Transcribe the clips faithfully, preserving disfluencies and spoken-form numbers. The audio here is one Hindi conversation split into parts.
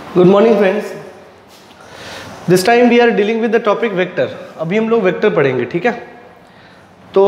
Good morning friends, this time we are dealing with the topic vector. अभी हम लोग वेक्टर पढ़ेंगे, ठीक है। तो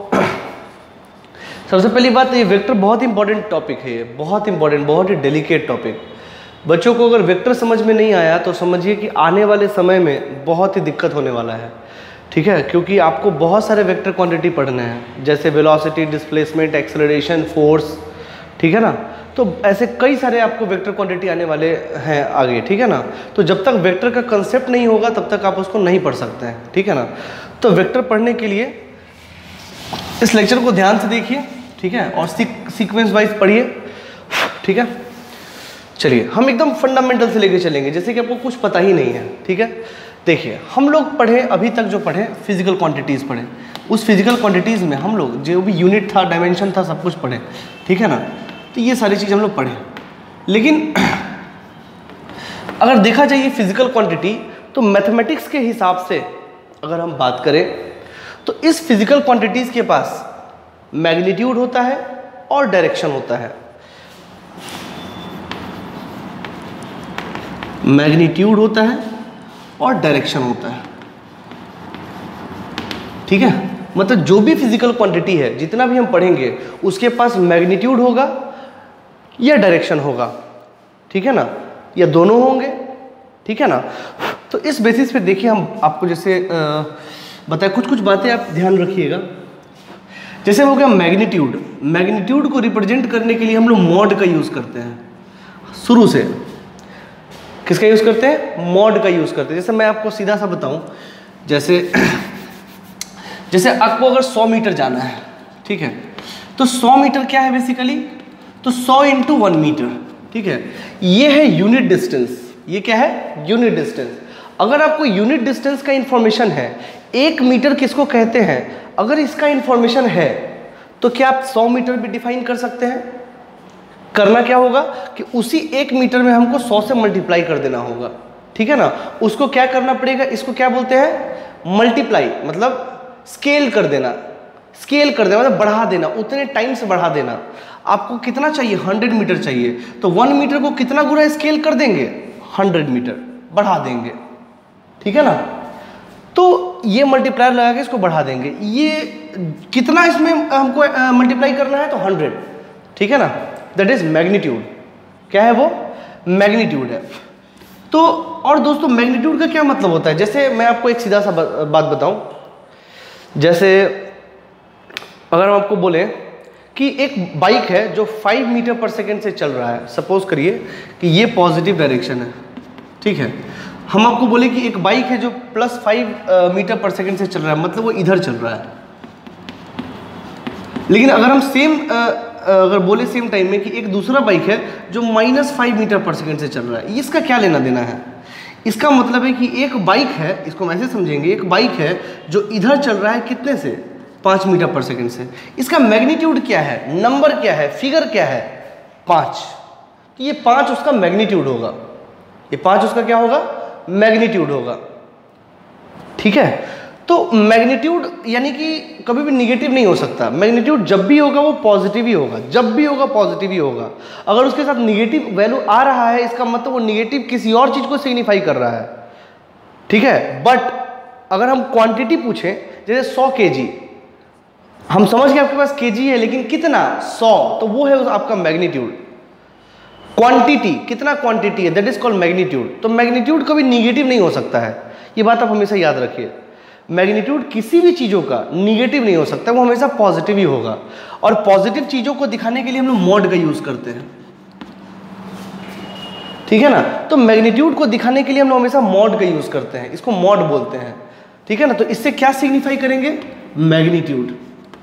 सबसे पहली बात, ये वेक्टर बहुत इंपॉर्टेंट टॉपिक है, बहुत इंपॉर्टेंट, बहुत ही डेलिकेट टॉपिक। बच्चों को अगर वेक्टर समझ में नहीं आया तो समझिए कि आने वाले समय में बहुत ही दिक्कत होने वाला है, ठीक है। क्योंकि आपको बहुत सारे वेक्टर क्वांटिटी पढ़ने हैं, जैसे वेलोसिटी, डिस्प्लेसमेंट, एक्सेलरेशन, फोर्स, ठीक है ना। तो ऐसे कई सारे आपको वेक्टर क्वांटिटी आने वाले हैं आगे, ठीक है ना। तो जब तक वेक्टर का कंसेप्ट नहीं होगा तब तक आप उसको नहीं पढ़ सकते हैं, ठीक है ना। तो वेक्टर पढ़ने के लिए इस लेक्चर को ध्यान से देखिए, ठीक है, और सीक्वेंस वाइज पढ़िए, ठीक है। चलिए हम एकदम फंडामेंटल से लेके चलेंगे, जैसे कि आपको कुछ पता ही नहीं है, ठीक है। देखिए हम लोग पढ़े, अभी तक जो पढ़े फिजिकल क्वांटिटीज़ पढ़े, उस फिजिकल क्वांटिटीज़ में हम लोग जो भी यूनिट था, डायमेंशन था, सब कुछ पढ़े, ठीक है ना। तो ये सारी चीज़ हम लोग पढ़े, लेकिन अगर देखा जाए ये फिजिकल क्वांटिटी, तो मैथमेटिक्स के हिसाब से अगर हम बात करें तो इस फिजिकल क्वांटिटीज़ के पास मैग्नीट्यूड होता है और डायरेक्शन होता है। मैग्नीट्यूड होता है और डायरेक्शन होता है, ठीक है। मतलब जो भी फिजिकल क्वांटिटी है, जितना भी हम पढ़ेंगे, उसके पास मैग्नीट्यूड होगा या डायरेक्शन होगा, ठीक है ना, या दोनों होंगे, ठीक है ना। तो इस बेसिस पे देखिए हम आपको जैसे बताए, कुछ कुछ बातें आप ध्यान रखिएगा। जैसे हो गया मैग्नीट्यूड, मैग्नीट्यूड को रिप्रेजेंट करने के लिए हम लोग मॉड का यूज़ करते हैं। शुरू से किसका यूज़ करते हैं? मॉड का यूज़ करते हैं। जैसे मैं आपको सीधा सा बताऊं, जैसे जैसे आपको अगर सौ मीटर जाना है, ठीक है, तो सौ मीटर क्या है बेसिकली? तो सौ इंटू वन मीटर, ठीक है। ये है यूनिट डिस्टेंस। ये क्या है? Unit distance. अगर आपको यूनिट डिस्टेंस का इंफॉर्मेशन है, एक मीटर किसको कहते हैं, अगर इसका इंफॉर्मेशन है तो क्या आप सौ मीटर भी डिफाइन कर सकते हैं? करना क्या होगा कि उसी एक मीटर में हमको सौ से मल्टीप्लाई कर देना होगा, ठीक है ना। उसको क्या करना पड़ेगा? इसको क्या बोलते हैं? मल्टीप्लाई, मतलब स्केल कर देना। स्केल कर देना मतलब बढ़ा देना, उतने टाइम से बढ़ा देना। आपको कितना चाहिए? हंड्रेड मीटर चाहिए, तो वन मीटर को कितना गुना स्केल कर देंगे? हंड्रेड मीटर बढ़ा देंगे, ठीक है ना। तो ये मल्टीप्लायर लगा के इसको बढ़ा देंगे। ये कितना इसमें हमको मल्टीप्लाई करना है? तो हंड्रेड, ठीक है ना। That is magnitude. क्या है वो? मैग्नीट्यूड है। तो और दोस्तों मैग्नीट्यूड का क्या मतलब होता है? जैसे मैं आपको एक सीधा सा बात बताऊं, जैसे अगर हम आपको बोले कि एक बाइक है जो फाइव मीटर पर सेकेंड से चल रहा है, सपोज करिए कि ये पॉजिटिव डायरेक्शन है, ठीक है। हम आपको बोले कि एक बाइक है जो plus five metre per second से चल रहा है, मतलब वो इधर चल रहा है। लेकिन अगर हम सेम अगर बोले सेम टाइम में कि एक दूसरा बाइक है जो minus five metre per second से चल रहा है, इसका क्या लेना देना है? इसका मतलब है कि एक बाइक है, इसको हम ऐसे समझेंगे, एक बाइक है जो इधर चल रहा है कितने से? पाँच मीटर पर सेकेंड से। इसका मैग्नीट्यूड क्या है? नंबर क्या है? फिगर क्या है? पाँच। तो ये पाँच उसका मैग्नीट्यूड होगा। ये पाँच उसका क्या होगा? मैग्नीट्यूड होगा, ठीक है। तो मैग्नीट्यूड यानी कि कभी भी निगेटिव नहीं हो सकता। मैग्नीट्यूड जब भी होगा वो पॉजिटिव ही होगा, जब भी होगा पॉजिटिव ही होगा। अगर उसके साथ निगेटिव वैल्यू आ रहा है, इसका मतलब वो निगेटिव किसी और चीज को सिग्निफाई कर रहा है, ठीक है। बट अगर हम क्वांटिटी पूछें, जैसे सौ केजी, हम समझ गए आपके पास केजी है, लेकिन कितना? सौ, तो वो है आपका मैग्नीट्यूड। क्वांटिटी, कितना क्वांटिटी है, दैट इज कॉल्ड मैग्नीट्यूड। तो मैग्नीट्यूड कभी निगेटिव नहीं हो सकता है, ये बात आप हमेशा याद रखिए। मैग्नीट्यूड किसी भी चीज़ों का निगेटिव नहीं हो सकता, वो हमेशा पॉजिटिव ही होगा। और पॉजिटिव चीज़ों को दिखाने के लिए हम लोग मॉड का यूज़ करते हैं, ठीक है ना। तो मैग्नीट्यूड को दिखाने के लिए हम लोग हमेशा मॉड का यूज़ करते हैं, इसको मॉड बोलते हैं, ठीक है ना। तो इससे क्या सिग्निफाई करेंगे? मैग्नीट्यूड,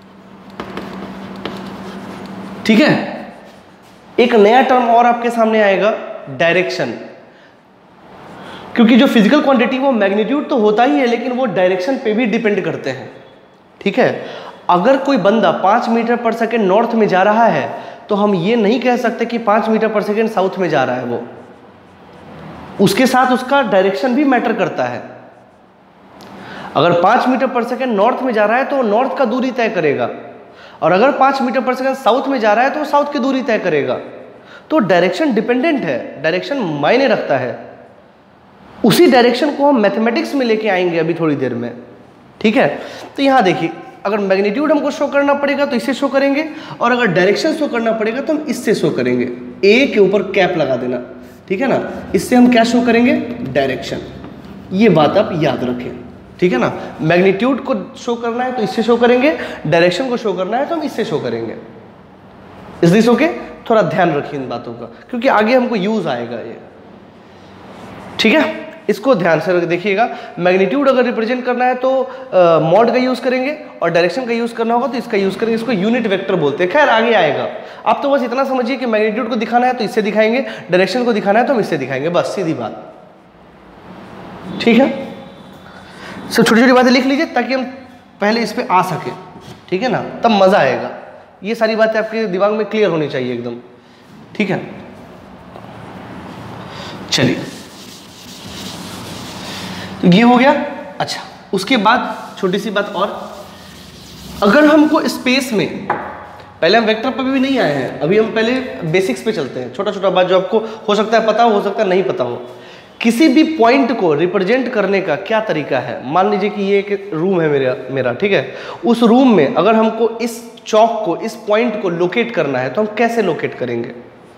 ठीक है। एक नया टर्म और आपके सामने आएगा, डायरेक्शन। क्योंकि जो फिजिकल क्वांटिटी वो मैग्नीट्यूड तो होता ही है, लेकिन वो डायरेक्शन पे भी डिपेंड करते हैं, ठीक है। अगर कोई बंदा पाँच मीटर पर सेकेंड नॉर्थ में जा रहा है, तो हम ये नहीं कह सकते कि पाँच मीटर पर सेकेंड साउथ में जा रहा है। वो उसके साथ उसका डायरेक्शन भी मैटर करता है। अगर पाँच मीटर पर सेकेंड नॉर्थ में जा रहा है तो वो नॉर्थ का दूरी तय करेगा, और अगर पाँच मीटर पर सेकेंड साउथ में जा रहा है तो वो साउथ की दूरी तय करेगा। तो डायरेक्शन डिपेंडेंट है, डायरेक्शन मायने रखता है। उसी डायरेक्शन को हम मैथमेटिक्स में लेके आएंगे अभी थोड़ी देर में, ठीक है। तो यहाँ देखिए, अगर मैग्नीट्यूड हमको शो करना पड़ेगा तो इससे शो करेंगे, और अगर डायरेक्शन शो करना पड़ेगा तो हम इससे शो करेंगे। ए के ऊपर कैप लगा देना, ठीक है ना। इससे हम क्या शो करेंगे? डायरेक्शन। ये बात आप याद रखें, ठीक है ना। मैग्नीट्यूड को शो करना है तो इससे शो करेंगे, डायरेक्शन को शो करना है तो हम इससे शो करेंगे। इस दिस ओके? थोड़ा ध्यान रखिए इन बातों का, क्योंकि आगे हमको यूज आएगा ये, ठीक है। इसको ध्यान से देखिएगा। मैग्नीट्यूड अगर रिप्रेजेंट करना है तो मॉड का यूज करेंगे, और डायरेक्शन का यूज करना होगा तो इसका यूज करेंगे। इसको यूनिट वेक्टर बोलते हैं। खैर आगे आएगा। आप तो बस इतना समझिए कि मैग्नीट्यूड को दिखाना है तो इससे दिखाएंगे, डायरेक्शन को दिखाना है तो हम इससे दिखाएंगे, बस सीधी बात, ठीक है। सब छोटी छोटी बातें लिख लीजिए ताकि हम पहले इस पे आ सके, ठीक है ना, तब मजा आएगा। ये सारी बातें आपके दिमाग में क्लियर होनी चाहिए एकदम, ठीक है। चलिए, तो ये हो गया। अच्छा, उसके बाद छोटी सी बात और, अगर हमको स्पेस में, पहले हम वेक्टर पर भी नहीं आए हैं, अभी हम पहले बेसिक्स पे चलते हैं। छोटा छोटा बात जो आपको हो सकता है पता हो, हो सकता है नहीं पता हो। किसी भी पॉइंट को रिप्रेजेंट करने का क्या तरीका है? मान लीजिए कि ये एक रूम है मेरा मेरा ठीक है। उस रूम में अगर हमको इस चौक को, इस पॉइंट को लोकेट करना है तो हम कैसे लोकेट करेंगे?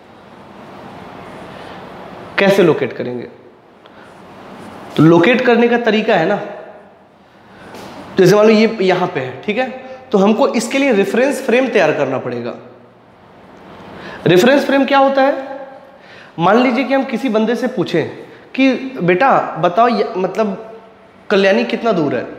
कैसे लोकेट करेंगे? तो लोकेट करने का तरीका है ना, जैसे मान लो ये यहां पे है, ठीक है, तो हमको इसके लिए रेफरेंस फ्रेम तैयार करना पड़ेगा। रेफरेंस फ्रेम क्या होता है? मान लीजिए कि हम किसी बंदे से पूछें कि बेटा बताओ मतलब कल्याणी कितना दूर है,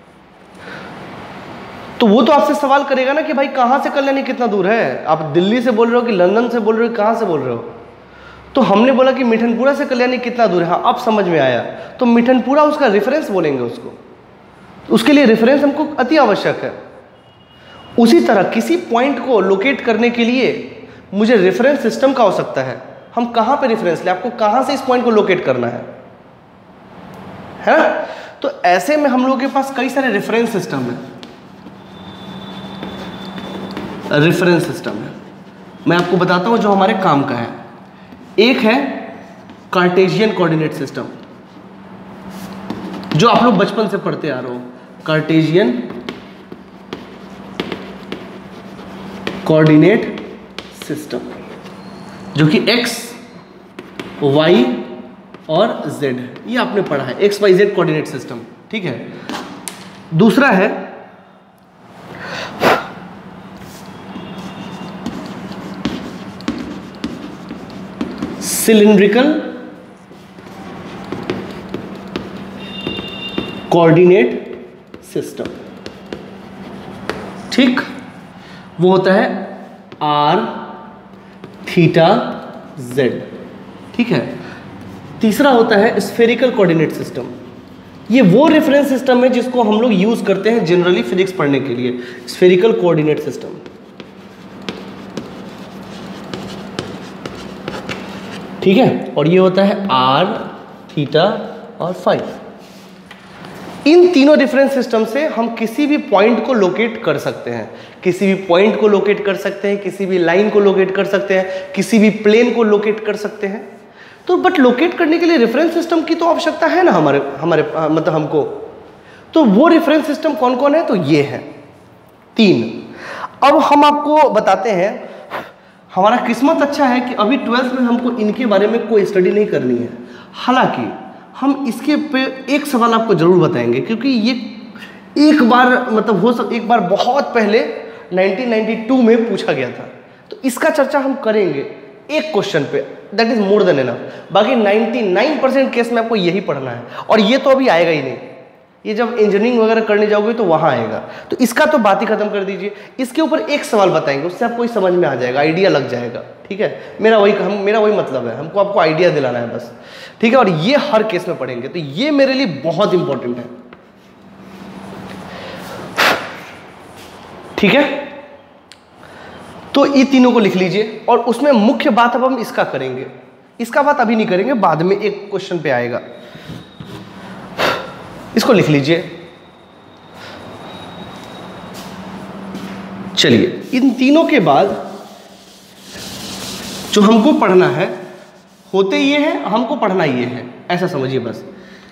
तो वो तो आपसे सवाल करेगा ना कि भाई कहां से कल्याणी कितना दूर है, आप दिल्ली से बोल रहे हो कि लंदन से बोल रहे हो, कहां से बोल रहे हो? तो हमने बोला कि मिठनपुरा से कल्याणी कितना दूर है। हाँ, अब समझ में आया। तो मिठनपुरा उसका रेफरेंस बोलेंगे उसको, उसके लिए रेफरेंस हमको अति आवश्यक है। उसी तरह किसी पॉइंट को लोकेट करने के लिए मुझे रेफरेंस सिस्टम का आवश्यकता है। हम कहां पे रेफरेंस ले, आपको कहां से इस पॉइंट को लोकेट करना है, है ना? तो ऐसे में हम लोगों के पास कई सारे रेफरेंस सिस्टम है। रेफरेंस सिस्टम है, मैं आपको बताता हूं जो हमारे काम का है। एक है कार्टेशियन कोऑर्डिनेट सिस्टम, जो आप लोग बचपन से पढ़ते आ रहे हो। कार्टेशियन कोऑर्डिनेट सिस्टम, जो कि एक्स, वाई और जेड, ये आपने पढ़ा है, x Y Z coordinate system, ठीक है। दूसरा है सिलिंड्रिकल कोऑर्डिनेट सिस्टम, ठीक, वो होता है आर थीटा जेड, ठीक है। तीसरा होता है स्फेरिकल कोऑर्डिनेट सिस्टम। ये वो रेफरेंस सिस्टम है जिसको हम लोग यूज करते हैं जनरली फिजिक्स पढ़ने के लिए, स्फेरिकल कोऑर्डिनेट सिस्टम, ठीक है। और ये होता है आर थीटा और फाइव। इन तीनों रेफरेंस सिस्टम से हम किसी भी पॉइंट को लोकेट कर सकते हैं, किसी भी पॉइंट को लोकेट कर सकते हैं, किसी भी लाइन को लोकेट कर सकते हैं, किसी भी प्लेन को लोकेट कर सकते हैं। तो बट लोकेट करने के लिए रेफरेंस सिस्टम की तो आवश्यकता है ना हमारे हमारे आ, मतलब हमको। तो वो रेफरेंस सिस्टम कौन कौन है? तो ये है तीन। अब हम आपको बताते हैं, हमारा किस्मत अच्छा है कि अभी ट्वेल्थ में हमको इनके बारे में कोई स्टडी नहीं करनी है। हालांकि हम इसके पे एक सवाल आपको जरूर बताएंगे, क्योंकि ये एक बार मतलब हो सक एक बार बहुत पहले नाइनटीन नाइंटी टू में पूछा गया था। तो इसका चर्चा हम करेंगे एक क्वेश्चन पे, that is more than enough. बाकी निन्यानवे परसेंट केस में आपको यही पढ़ना है, और ये तो अभी आएगा ही नहीं। ये जब इंजीनियरिंग वगैरह करने जाओगे तो वहाँ आएगा। तो इसका तो बात ही खत्म कर दीजिए। इसके ऊपर एक सवाल बताएंगे, उससे आपको समझ में आ जाएगा, आइडिया लग जाएगा, ठीक है। मेरा वही हम मेरा वही मतलब है, हमको आपको आइडिया दिलाना है बस, ठीक है। और ये हर केस में पढ़ेंगे, तो ये मेरे लिए बहुत इंपॉर्टेंट है, ठीक है। तो ये तीनों को लिख लीजिए, और उसमें मुख्य बात अब हम इसका करेंगे। इसका बात अभी नहीं करेंगे, बाद में एक क्वेश्चन पे आएगा। इसको लिख लीजिए। चलिए, इन तीनों के बाद जो हमको पढ़ना है, होते ये है, हमको पढ़ना ये है, ऐसा समझिए बस।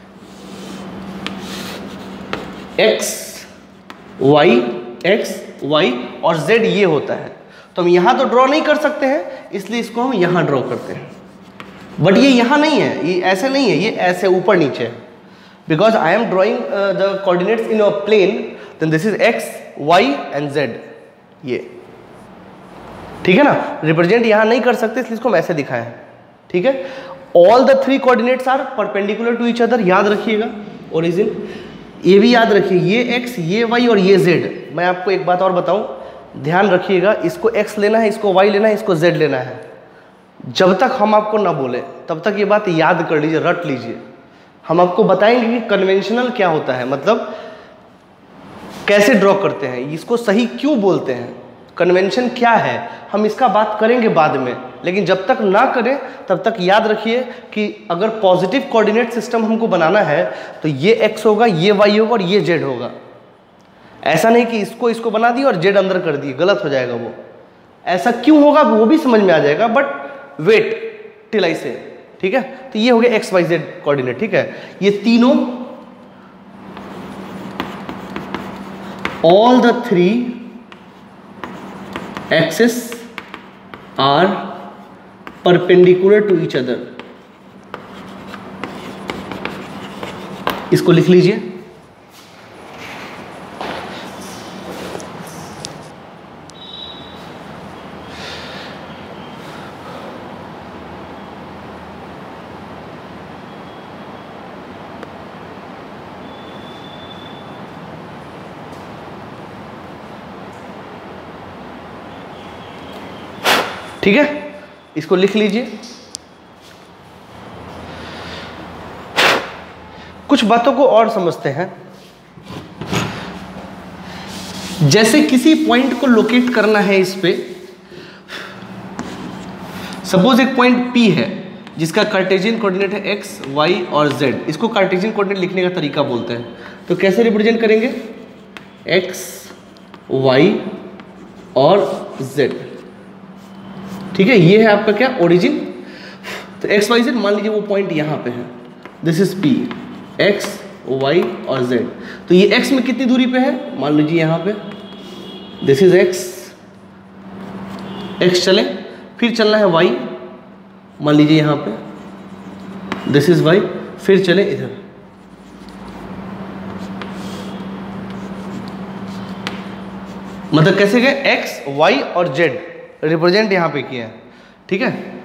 x y x y और z ये होता है, तो हम यहाँ तो ड्रॉ नहीं कर सकते हैं, इसलिए इसको हम यहाँ ड्रॉ करते हैं। बट ये यहाँ नहीं है, ये ऐसे नहीं है, ये ऐसे ऊपर नीचे है। Because I am drawing the coordinates in a plane, then this is x y and z, ये ठीक है ना। रिप्रेजेंट यहाँ नहीं कर सकते, इसलिए इसको हम ऐसे दिखाया है, ठीक है। All the three coordinates are perpendicular to each other, याद रखिएगा। ओरिजिन ये भी याद रखिए, ये x, ये y और ये z। मैं आपको एक बात और बताऊं, ध्यान रखिएगा, इसको x लेना है, इसको y लेना है, इसको z लेना है। जब तक हम आपको ना बोले तब तक ये बात याद कर लीजिए, रट लीजिए। हम आपको बताएंगे कि कन्वेंशनल क्या होता है, मतलब कैसे ड्रॉ करते हैं, इसको सही क्यों बोलते हैं, कन्वेंशन क्या है, हम इसका बात करेंगे बाद में। लेकिन जब तक ना करें तब तक याद रखिए कि अगर पॉजिटिव कोऑर्डिनेट सिस्टम हमको बनाना है तो ये x होगा, ये y होगा और ये z होगा। ऐसा नहीं कि इसको इसको बना दिए और z अंदर कर दिए, गलत हो जाएगा वो। ऐसा क्यों होगा वो भी समझ में आ जाएगा, बट वेट टिल आई से, ठीक है। तो ये हो गया एक्स वाई जेड कोऑर्डिनेट, ठीक है। ये तीनों, all the three axes are perpendicular to each other, इसको लिख लीजिए। ठीक है, इसको लिख लीजिए। कुछ बातों को और समझते हैं। जैसे किसी पॉइंट को लोकेट करना है इस पे, सपोज एक पॉइंट P है जिसका कार्टेशियन कोऑर्डिनेट है x, y और z। इसको कार्टेशियन कोऑर्डिनेट लिखने का तरीका बोलते हैं। तो कैसे रिप्रेजेंट करेंगे, x, y और z, ठीक है। ये है आपका क्या, ओरिजिन। तो एक्स वाई जेड, मान लीजिए वो पॉइंट यहाँ पे है, this is P, x, y और z। तो ये x में कितनी दूरी पे है, मान लीजिए यहाँ पे, दिस इज x, x चले, फिर चलना है y, मान लीजिए यहाँ पे, दिस इज y, फिर चले इधर। मतलब कैसे गए, x, y और z रिप्रेजेंट यहाँ पे किया है, ठीक है।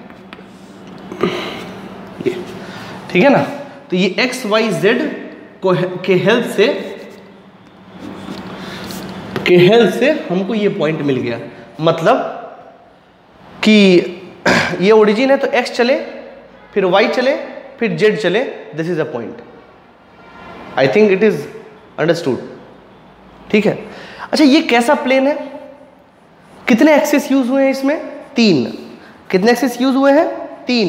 ये ठीक है ना। तो ये x, y, z को के हेल्प से के हेल्प से हमको ये पॉइंट मिल गया। मतलब कि ये ओरिजिन है, तो x चले, फिर y चले, फिर z चले, this is a point. I think it is understood, ठीक है। अच्छा, ये कैसा प्लेन है, कितने एक्सिस यूज हुए हैं इसमें, तीन। कितने एक्सिस यूज हुए हैं, तीन।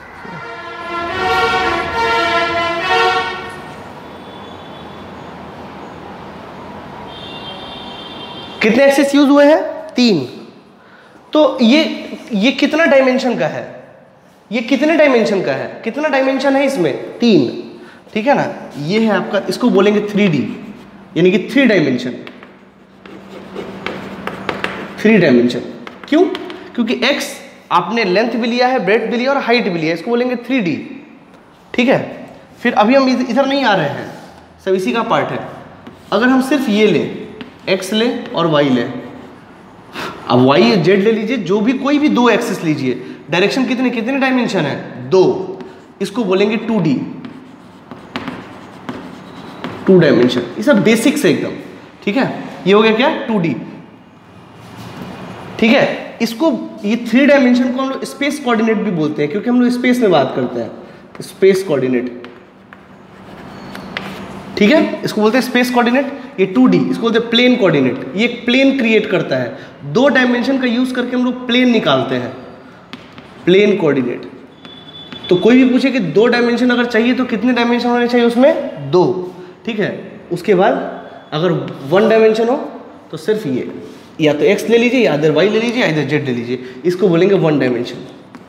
कितने एक्सिस यूज हुए हैं, तीन। तो ये ये कितना डायमेंशन का है, ये कितने डायमेंशन का है, कितना डायमेंशन है इसमें, तीन, ठीक है ना। ये है आपका, इसको बोलेंगे थ्री डी, यानी कि थ्री डायमेंशन। थ्री डायमेंशन क्यों, क्योंकि x आपने लेंथ भी लिया है, ब्रेड्थ भी लिया और हाइट भी लिया, इसको बोलेंगे थ्री डी, ठीक है। फिर अभी हम इधर नहीं आ रहे हैं, सब इसी का पार्ट है। अगर हम सिर्फ ये लें, x लें और y लें, अब y z ले लीजिए, जो भी कोई भी दो एक्सिस लीजिए, डायरेक्शन कितने कितने डायमेंशन है, दो, इसको बोलेंगे टू डी, टू डायमेंशन। ये सब बेसिक्स है एकदम, ठीक है। ये हो गया क्या, टू डी, ठीक है। इसको, ये थ्री डायमेंशन को हम लोग स्पेस कोऑर्डिनेट भी बोलते हैं, क्योंकि हम लोग स्पेस में बात करते हैं, स्पेस कोऑर्डिनेट, ठीक है। इसको बोलते हैं स्पेस कोऑर्डिनेट। ये टू डी, इसको बोलते हैं प्लेन कोऑर्डिनेट। ये एक प्लेन क्रिएट करता है, दो डायमेंशन का यूज करके हम लोग प्लेन निकालते हैं, प्लेन कोऑर्डिनेट। तो कोई भी पूछे कि दो डायमेंशन अगर चाहिए तो कितने डायमेंशन होने चाहिए उसमें, दो, ठीक है। उसके बाद अगर वन डायमेंशन हो तो सिर्फ ये, या तो x ले लीजिए, या इधर y ले लीजिए, या इधर z ले लीजिए, इसको बोलेंगे वन डायमेंशन,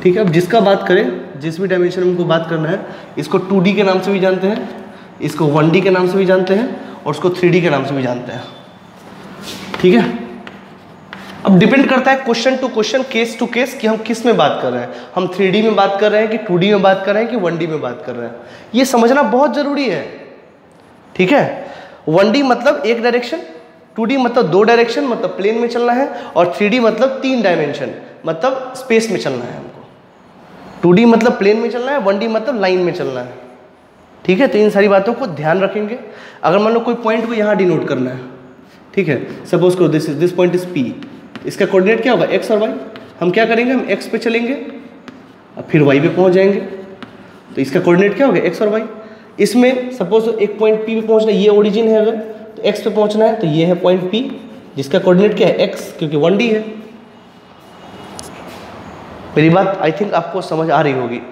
ठीक है, अब जिसका बात करें, जिस भी डायमेंशन में हमको बात करना है, इसको टू डी के नाम से भी जानते हैं, इसको वन डी के नाम से भी जानते हैं, और उसको थ्री डी के नाम से भी जानते हैं। ठीक है, अब डिपेंड करता है question to question, case to case, कि हम किस में बात कर रहे हैं। हम थ्री डी में बात कर रहे हैं कि टू डी में बात कर रहे हैं कि वन डी में बात कर रहे हैं, ये समझना बहुत जरूरी है। ठीक है, वन डी मतलब एक डायरेक्शन, टू डी मतलब दो डायरेक्शन, मतलब प्लेन में चलना है, और थ्री डी मतलब तीन डायमेंशन, मतलब स्पेस में चलना है हमको। टू डी मतलब प्लेन में चलना है, वन डी मतलब लाइन में चलना है। ठीक है, तो इन सारी बातों को ध्यान रखेंगे। अगर मान लो कोई पॉइंट को यहाँ डिनोट करना है, ठीक है, सपोज करो this this point is P, इसका कोऑर्डिनेट क्या होगा, एक्स और वाई। हम क्या करेंगे, हम एक्स पे चलेंगे और फिर वाई पे पहुँच जाएंगे, तो इसका कोऑर्डिनेट क्या होगा, एक्स और वाई। इसमें सपोज एक पॉइंट पी पे पहुँचना, ये ओरिजिन है, अगर तो एक्स पे पहुँचना है तो ये है पॉइंट पी, जिसका कोऑर्डिनेट क्या है, एक्स, क्योंकि वन डी है। मेरी बात आई थिंक आपको समझ आ रही होगी।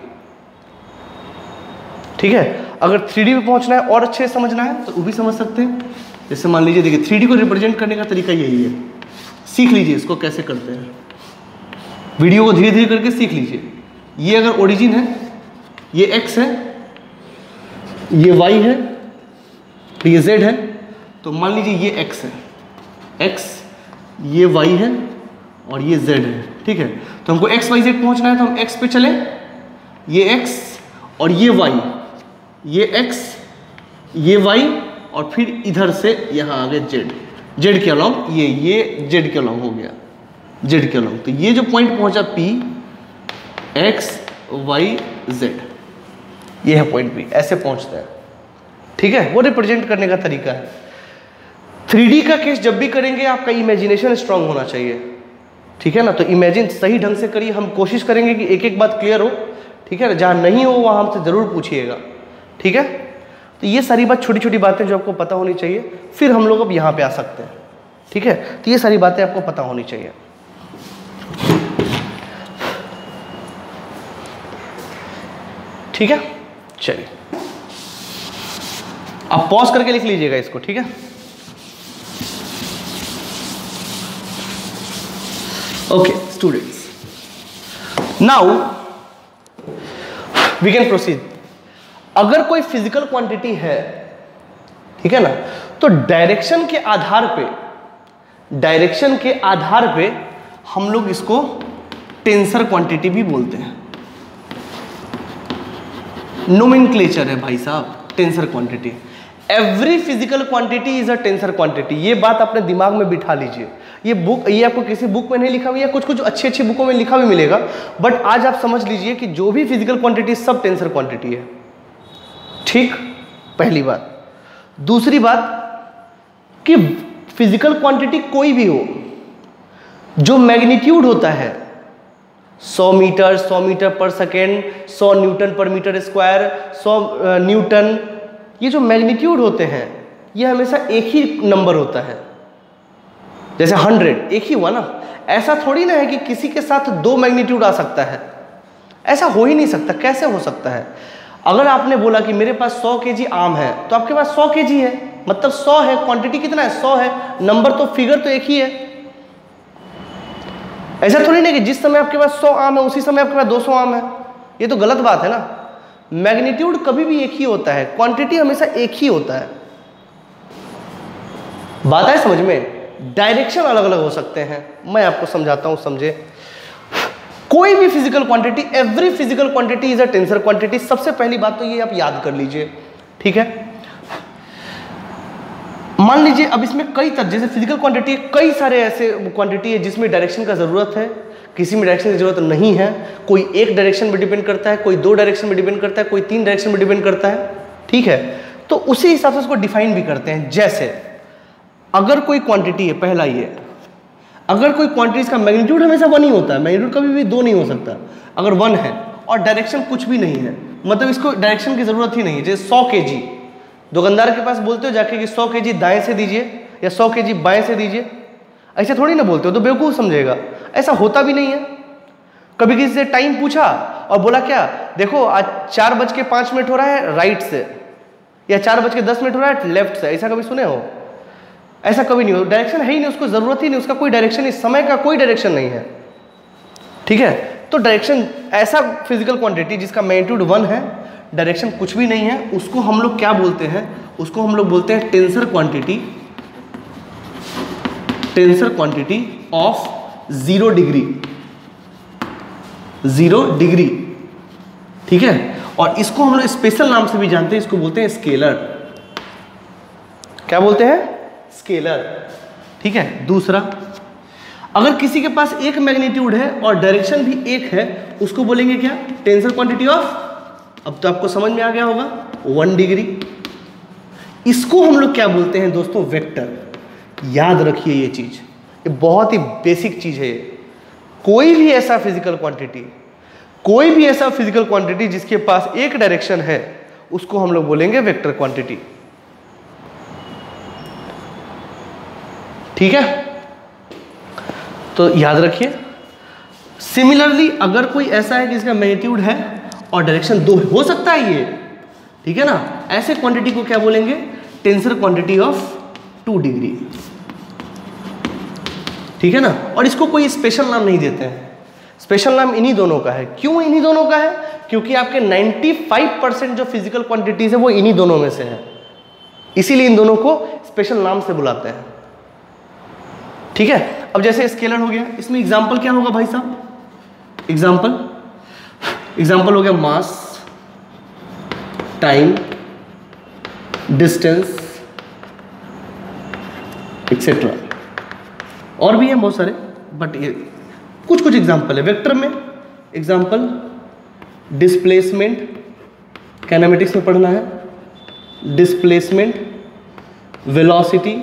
ठीक है, अगर थ्री डी पे पहुंचना है और अच्छे से समझना है तो वो भी समझ सकते हैं। जैसे मान लीजिए, देखिए थ्री डी को रिप्रेजेंट करने का तरीका यही है, सीख लीजिए इसको कैसे करते हैं, वीडियो को धीरे धीरे करके सीख लीजिए। ये अगर ओरिजिन है, ये एक्स है, ये वाई है, ये जेड है, तो मान लीजिए ये एक्स है, एक्स, ये वाई है और ये जेड है। ठीक है, तो हमको एक्स वाई जेड पहुंचना है, तो हम एक्स पे चले, ये एक्स और ये वाई, ये एक्स, ये वाई, और फिर इधर से यहाँ आ गए जेड, जेड के अलॉन्ग, ये ये जेड के अलॉन्ग हो गया, जेड के अलॉन्ग। तो ये जो पॉइंट पहुंचा पी, एक्स वाई जेड, ये है पॉइंट पी, ऐसे पहुंचता है। ठीक है, वो रिप्रेजेंट करने का तरीका है। थ्री डी का केस जब भी करेंगे, आपका इमेजिनेशन स्ट्रांग होना चाहिए। ठीक है ना, तो इमेजिन सही ढंग से करिए। हम कोशिश करेंगे कि एक एक बात क्लियर हो। ठीक है ना, जहाँ नहीं हो वहाँ हमसे ज़रूर पूछिएगा। ठीक है, तो ये सारी बात, छोटी छोटी बातें जो आपको पता होनी चाहिए, फिर हम लोग अब यहाँ पे आ सकते हैं। ठीक है, तो ये सारी बातें आपको पता होनी चाहिए। ठीक है, चलिए आप पॉज करके लिख लीजिएगा इसको। ठीक है, okay students, now we can proceed. अगर कोई फिजिकल क्वांटिटी है, ठीक है ना, तो डायरेक्शन के आधार पे, डायरेक्शन के आधार पे हम लोग इसको टेंसर क्वांटिटी भी बोलते हैं। नोमेनक्लेचर है भाई साहब, tensor quantity. Every physical quantity is a tensor quantity. ये बात अपने दिमाग में बिठा लीजिए। ये बुक, ये आपको किसी बुक में नहीं लिखा हुआ है, कुछ कुछ अच्छी अच्छी बुकों में लिखा भी मिलेगा, बट आज आप समझ लीजिए कि जो भी फिजिकल क्वांटिटी सब टेंसर क्वांटिटी है। ठीक, पहली बात। दूसरी बात कि फिजिकल क्वांटिटी कोई भी हो, जो मैग्नीट्यूड होता है, सौ मीटर, सौ मीटर पर सेकेंड, सौ न्यूटन पर मीटर स्क्वायर, सौ न्यूटन, ये जो मैग्नीट्यूड होते हैं ये हमेशा एक ही नंबर होता है। जैसे हंड्रेड एक ही हुआ ना, ऐसा थोड़ी ना है कि किसी के साथ दो मैग्नीट्यूड आ सकता है, ऐसा हो ही नहीं सकता। कैसे हो सकता है? अगर आपने बोला कि मेरे पास सौ केजी आम है, तो आपके पास सौ केजी है, मतलब सौ है, क्वांटिटी कितना है, सौ है, नंबर तो, फिगर तो एक ही है। ऐसा थोड़ी नहीं कि जिस समय आपके पास सौ आम है उसी समय आपके पास दो सौ आम है, ये तो गलत बात है ना। मैग्नीट्यूड कभी भी एक ही होता है, क्वांटिटी हमेशा एक ही होता है। बात है समझ में? डायरेक्शन अलग अलग हो सकते हैं, मैं आपको समझाता हूं, समझे। कोई भी physical quantity, every physical quantity is a tensor quantity. सबसे पहली बात तो ये आप याद कर लीजिए, ठीक है। मान लीजिए अब इसमें कई तरह, जैसे फिजिकल क्वांटिटी, कई सारे ऐसे क्वांटिटी है जिसमें डायरेक्शन का जरूरत है, किसी में डायरेक्शन की जरूरत नहीं है। कोई एक डायरेक्शन में डिपेंड करता है, कोई दो डायरेक्शन में डिपेंड करता है, कोई तीन डायरेक्शन में डिपेंड करता है, ठीक है। तो उसी हिसाब से उसको डिफाइन भी करते हैं। जैसे अगर कोई क्वांटिटी है, पहला ये, अगर कोई क्वांटिटी का मैग्नीट्यूड हमेशा वन ही होता है, मैग्नीट्यूड कभी भी दो नहीं हो सकता। अगर वन है और डायरेक्शन कुछ भी नहीं है, मतलब इसको डायरेक्शन की जरूरत ही नहीं है। जैसे सौ के जी, दुकानदार के पास बोलते हो जाके कि सौ के जी दाएं से दीजिए या सौ के जी बाएं से दीजिए, ऐसे थोड़ी ना बोलते हो, तो बेवकूफ़ समझेगा। ऐसा होता भी नहीं है। कभी किसी से टाइम पूछा और बोला क्या, देखो आज चार बज के पाँच मिनट हो रहा है राइट से, या चार बज के दस मिनट हो रहा है लेफ्ट से, ऐसा कभी सुने हो? ऐसा कभी नहीं हो। डायरेक्शन है ही नहीं, उसको जरूरत ही नहीं, उसका कोई डायरेक्शन नहीं, समय का कोई डायरेक्शन नहीं है, ठीक है। तो डायरेक्शन ऐसा फिजिकल क्वांटिटी जिसका मैग्नीट्यूड वन है, डायरेक्शन कुछ भी नहीं है, उसको हम लोग क्या बोलते हैं, उसको हम लोग बोलते हैं tensor quantity, tensor quantity of zero degree, zero degree, ठीक है। और इसको हम लोग स्पेशल नाम से भी जानते हैं, इसको बोलते हैं स्केलर। क्या बोलते हैं? स्केलर, ठीक है। दूसरा, अगर किसी के पास एक मैग्नीट्यूड है और डायरेक्शन भी एक है, उसको बोलेंगे क्या? टेंसर क्वांटिटी ऑफ, अब तो आपको समझ में आ गया होगा, वन डिग्री। इसको हम लोग क्या बोलते हैं दोस्तों? वेक्टर। याद रखिए ये चीज, ये बहुत ही बेसिक चीज है। ये कोई भी ऐसा फिजिकल क्वांटिटी, कोई भी ऐसा फिजिकल क्वांटिटी जिसके पास एक डायरेक्शन है, उसको हम लोग बोलेंगे वेक्टर क्वांटिटी, ठीक है। तो याद रखिए। सिमिलरली अगर कोई ऐसा है जिसका मैग्नीट्यूड है और डायरेक्शन दो, हो सकता है ये, ठीक है ना, ऐसे क्वांटिटी को क्या बोलेंगे? Tensor quantity of two degree, ठीक है ना। और इसको कोई स्पेशल नाम नहीं देते हैं, स्पेशल नाम इन्हीं दोनों का है। क्यों इन्हीं दोनों का है? क्योंकि आपके पचानवे परसेंट जो फिजिकल क्वांटिटीज है वो इन्हीं दोनों में से है, इसीलिए इन दोनों को स्पेशल नाम से बुलाते हैं, ठीक है। अब जैसे स्केलर हो गया, इसमें एग्जांपल क्या होगा भाई साहब? एग्जांपल एग्जांपल हो गया मास, टाइम, डिस्टेंस एक्सेट्रा, और भी है बहुत सारे, बट ये कुछ कुछ एग्जांपल है। वेक्टर में एग्जांपल डिस्प्लेसमेंट, काइनेमेटिक्स में पढ़ना है, डिस्प्लेसमेंट, वेलोसिटी,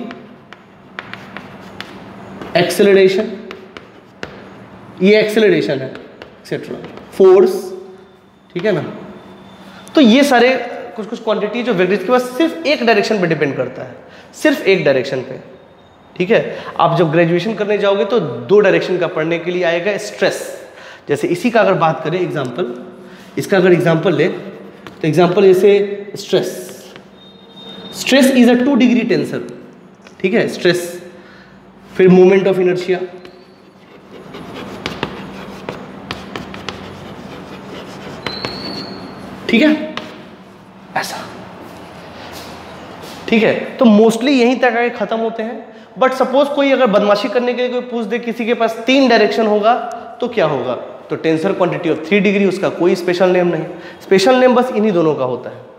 एक्सेलरेशन, ये एक्सेलरेशन है एक्सेट्रा, फोर्स, ठीक है ना। तो ये सारे कुछ कुछ क्वांटिटी जो वेक्टर के पास सिर्फ एक डायरेक्शन पे डिपेंड करता है, सिर्फ एक डायरेक्शन पे, ठीक है। आप जब ग्रेजुएशन करने जाओगे तो दो डायरेक्शन का पढ़ने के लिए आएगा स्ट्रेस। जैसे इसी का अगर बात करें एग्जांपल, इसका अगर एग्जांपल ले तो एग्जांपल जैसे stress, stress is a two degree tensor, ठीक है, स्ट्रेस। फिर मोमेंट ऑफ इनर्शिया, ठीक है, ऐसा, ठीक है। तो मोस्टली यहीं तक आके खत्म होते हैं। बट सपोज कोई अगर बदमाशी करने के लिए कोई पूछ दे, किसी के पास तीन डायरेक्शन होगा तो क्या होगा? तो tensor quantity of three degree, उसका कोई स्पेशल नेम नहीं, स्पेशल नेम बस इन्हीं दोनों का होता है।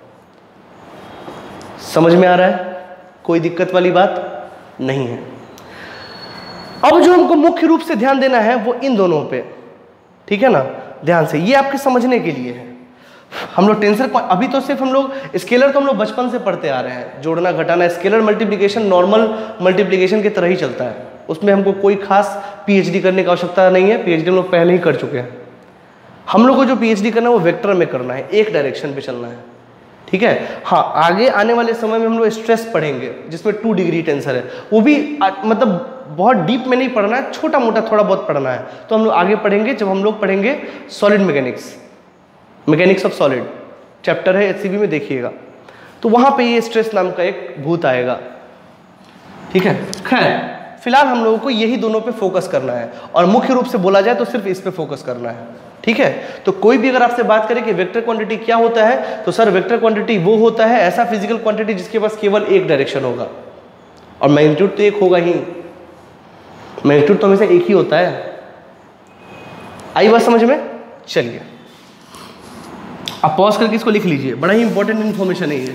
समझ में आ रहा है? कोई दिक्कत वाली बात नहीं है। अब जो हमको मुख्य रूप से ध्यान देना है वो इन दोनों पे, ठीक है ना, ध्यान से, ये आपके समझने के लिए है। हम लोग टेंसर, अभी तो सिर्फ हम लोग स्केलर तो हम लोग बचपन से पढ़ते आ रहे हैं, जोड़ना घटाना, स्केलर मल्टीप्लिकेशन नॉर्मल मल्टीप्लिकेशन की तरह ही चलता है, उसमें हमको कोई खास पीएचडी करने की आवश्यकता नहीं है, पीएचडी हम लोग पहले ही कर चुके हैं। हम लोग को जो पीएचडी करना है वो वेक्टर में करना है, एक डायरेक्शन पे चलना है, ठीक है। हाँ, आगे आने वाले समय में हम लोग स्ट्रेस पढ़ेंगे जिसमें टू डिग्री टेंसर है, वो भी आ, मतलब बहुत डीप में नहीं पढ़ना है, छोटा मोटा थोड़ा बहुत पढ़ना है, तो हम लोग आगे पढ़ेंगे जब हम लोग पढ़ेंगे solid mechanics, mechanics of solid chapter है एचसीबी में, देखिएगा, तो वहां पे ये स्ट्रेस नाम का एक भूत आएगा, ठीक है। खैर फिलहाल हम लोगों को यही दोनों पे फोकस करना है, और मुख्य रूप से बोला जाए तो सिर्फ इस पे फोकस करना है, ठीक है। तो कोई भी अगर आपसे बात करे कि वेक्टर क्वांटिटी क्या होता है, तो सर वेक्टर क्वांटिटी वो होता है ऐसा फिजिकल क्वांटिटी जिसके पास केवल एक डायरेक्शन होगा, और मैग्नीट्यूड तो एक होगा ही, मैग्नीट्यूड तो हमेशा एक ही होता है। आई बात समझ में? चलिए आप पॉज करके इसको लिख लीजिए, बड़ा ही इंपॉर्टेंट इंफॉर्मेशन है ये।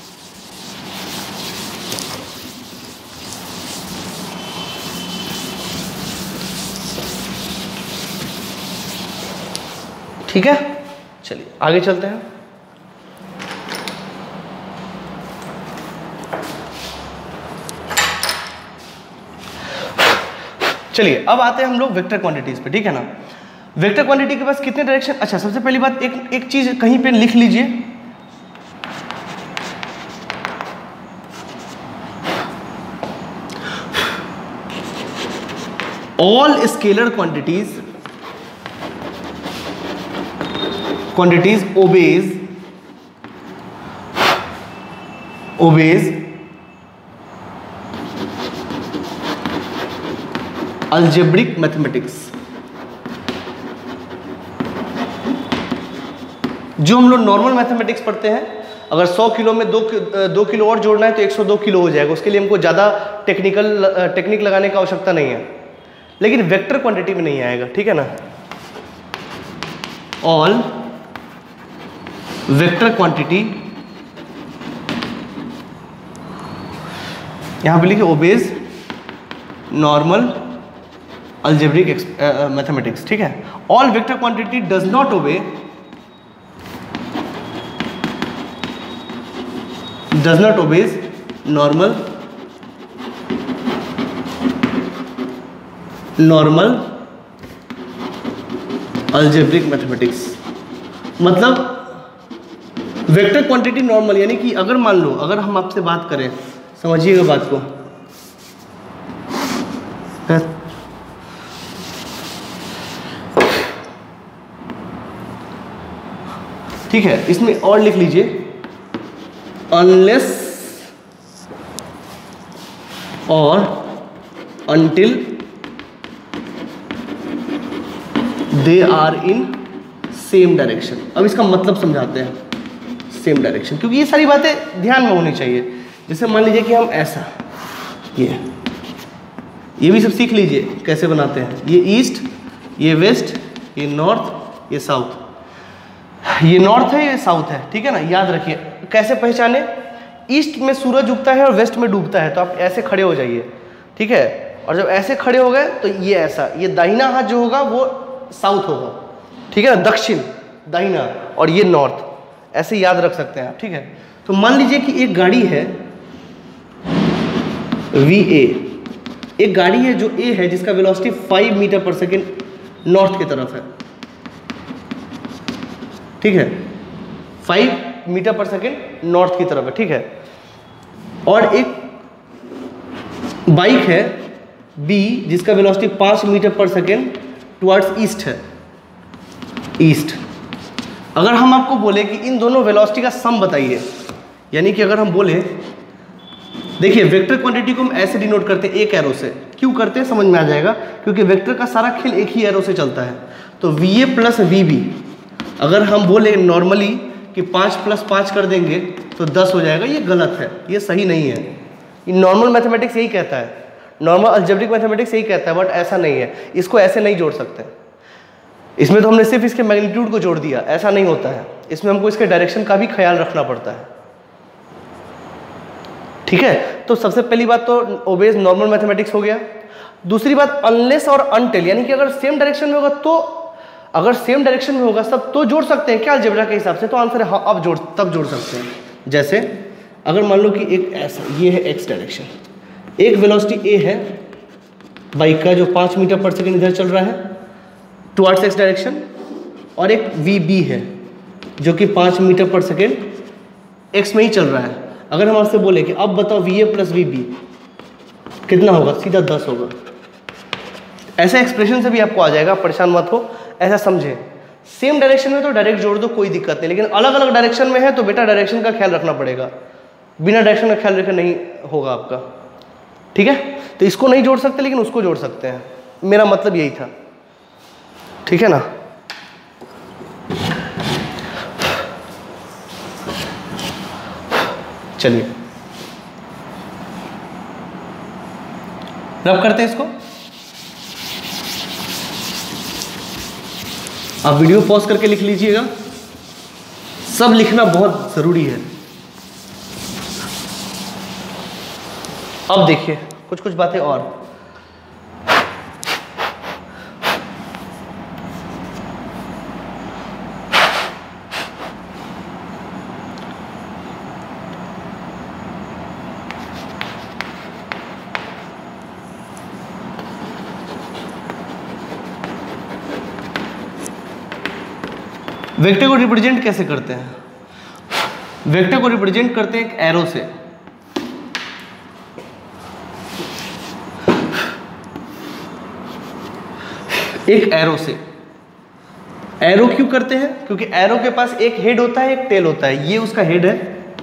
ठीक है, चलिए आगे चलते हैं। चलिए अब आते हैं हम लोग वेक्टर क्वांटिटीज पे, ठीक है ना। वेक्टर क्वांटिटी के पास कितने डायरेक्शन, अच्छा सबसे पहली बात एक एक चीज कहीं पे लिख लीजिए, all scalar quantities quantities obeys obeys algebraic mathematics, जो हम लोग नॉर्मल मैथमेटिक्स पढ़ते हैं, अगर सौ किलो में दो दो किलो और जोड़ना है तो एक सौ दो किलो हो जाएगा, उसके लिए हमको ज़्यादा टेक्निकल टेक्निक लगाने का आवश्यकता नहीं है। लेकिन वेक्टर क्वांटिटी में नहीं आएगा, ठीक है ना। ऑल वेक्टर क्वांटिटी, यहां पे लिखे ओबेज नॉर्मल अलजेब्रिक मैथमेटिक्स, ठीक है। All vector quantity does not obey does not obeys normal normal algebraic mathematics। मतलब वेक्टर क्वांटिटी नॉर्मल, यानी कि अगर मान लो, अगर हम आपसे बात करें, समझिएगा बात को, ठीक है, इसमें और लिख लीजिए, unless or until they are in same direction। अब इसका मतलब समझाते हैं, सेम डायरेक्शन, क्योंकि ये सारी बातें ध्यान में होनी चाहिए। जैसे मान लीजिए कि हम ऐसा, ये ये भी सब सीख लीजिए कैसे बनाते हैं, ये ईस्ट, ये वेस्ट, ये नॉर्थ, ये साउथ, ये नॉर्थ है, ये साउथ है, ठीक है ना। याद रखिए कैसे पहचाने, ईस्ट में सूरज उगता है और वेस्ट में डूबता है, तो आप ऐसे खड़े हो जाइए, ठीक है। और जब ऐसे खड़े हो गए तो ये ऐसा, ये दाहिना हाथ जो होगा वो साउथ होगा, ठीक है ना, दक्षिण दाहिना, और ये नॉर्थ, ऐसे याद रख सकते हैं आप, ठीक है। तो मान लीजिए कि एक गाड़ी है वी ए, एक गाड़ी है जो ए है, जिसका velocity five metre per second north की तरफ है, ठीक है, five metre per second north की तरफ है, ठीक है। और एक बाइक है बी, जिसका वेलोसिटी पाँच metre per second towards east है, ईस्ट। अगर हम आपको बोले कि इन दोनों वेलोसिटी का सम बताइए, यानी कि अगर हम बोले, देखिए वेक्टर क्वांटिटी को हम ऐसे डिनोट करते हैं एक एरो से, क्यों करते हैं समझ में आ जाएगा, क्योंकि वेक्टर का सारा खेल एक ही एरो से चलता है। तो V A plus V B, अगर हम बोले नॉर्मली कि पाँच प्लस पाँच कर देंगे तो दस हो जाएगा, ये गलत है, ये सही नहीं है। ये नॉर्मल मैथमेटिक्स यही कहता है, नॉर्मल अलजेब्रिक मैथमेटिक्स यही कहता है, बट ऐसा नहीं है, इसको ऐसे नहीं जोड़ सकते। इसमें तो हमने सिर्फ इसके मैग्नीट्यूड को जोड़ दिया, ऐसा नहीं होता है, इसमें हमको इसके डायरेक्शन का भी ख्याल रखना पड़ता है, ठीक है। तो सबसे पहली बात तो ओबेज नॉर्मल मैथमेटिक्स हो गया। दूसरी बात अनलेस और अनटिल, यानी कि अगर सेम डायरेक्शन में होगा तो, अगर सेम डायरेक्शन में होगा सब तो जोड़ सकते हैं क्या अलजेब्रा के हिसाब से, तो आंसर है हाँ, अब जोड़ तब जोड़ सकते हैं। जैसे अगर मान लो कि एक ऐसा, ये है एक्स डायरेक्शन, एक वेलोसिटी ए है बाइक का जो पाँच मीटर पर सेकेंड इधर चल रहा है टुवर्ड्स एक्स डायरेक्शन, और एक वी बी है जो कि पाँच मीटर पर सेकेंड एक्स में ही चल रहा है। अगर हम आपसे बोले कि अब बताओ V A plus V B कितना होगा, सीधा दस होगा। ऐसा एक्सप्रेशन से भी आपको आ जाएगा, परेशान मत हो, ऐसा समझे। सेम डायरेक्शन में तो डायरेक्ट जोड़ दो, कोई दिक्कत नहीं, लेकिन अलग अलग डायरेक्शन में है तो बेटा डायरेक्शन का ख्याल रखना पड़ेगा, बिना डायरेक्शन का ख्याल रखे नहीं होगा आपका, ठीक है। तो इसको नहीं जोड़ सकते लेकिन उसको जोड़ सकते हैं, मेरा मतलब यही था, ठीक है ना। चलिए रब करते हैं इसको। आप वीडियो पॉज करके लिख लीजिएगा, सब लिखना बहुत जरूरी है। अब देखिए कुछ कुछ बातें और, वेक्टर को रिप्रेजेंट कैसे करते हैं? वेक्टर को रिप्रेजेंट करते हैं एक एरो से। एक एरो से। एरो क्यों करते हैं? क्योंकि एरो के पास एक हेड होता है, एक टेल होता है। ये उसका हेड है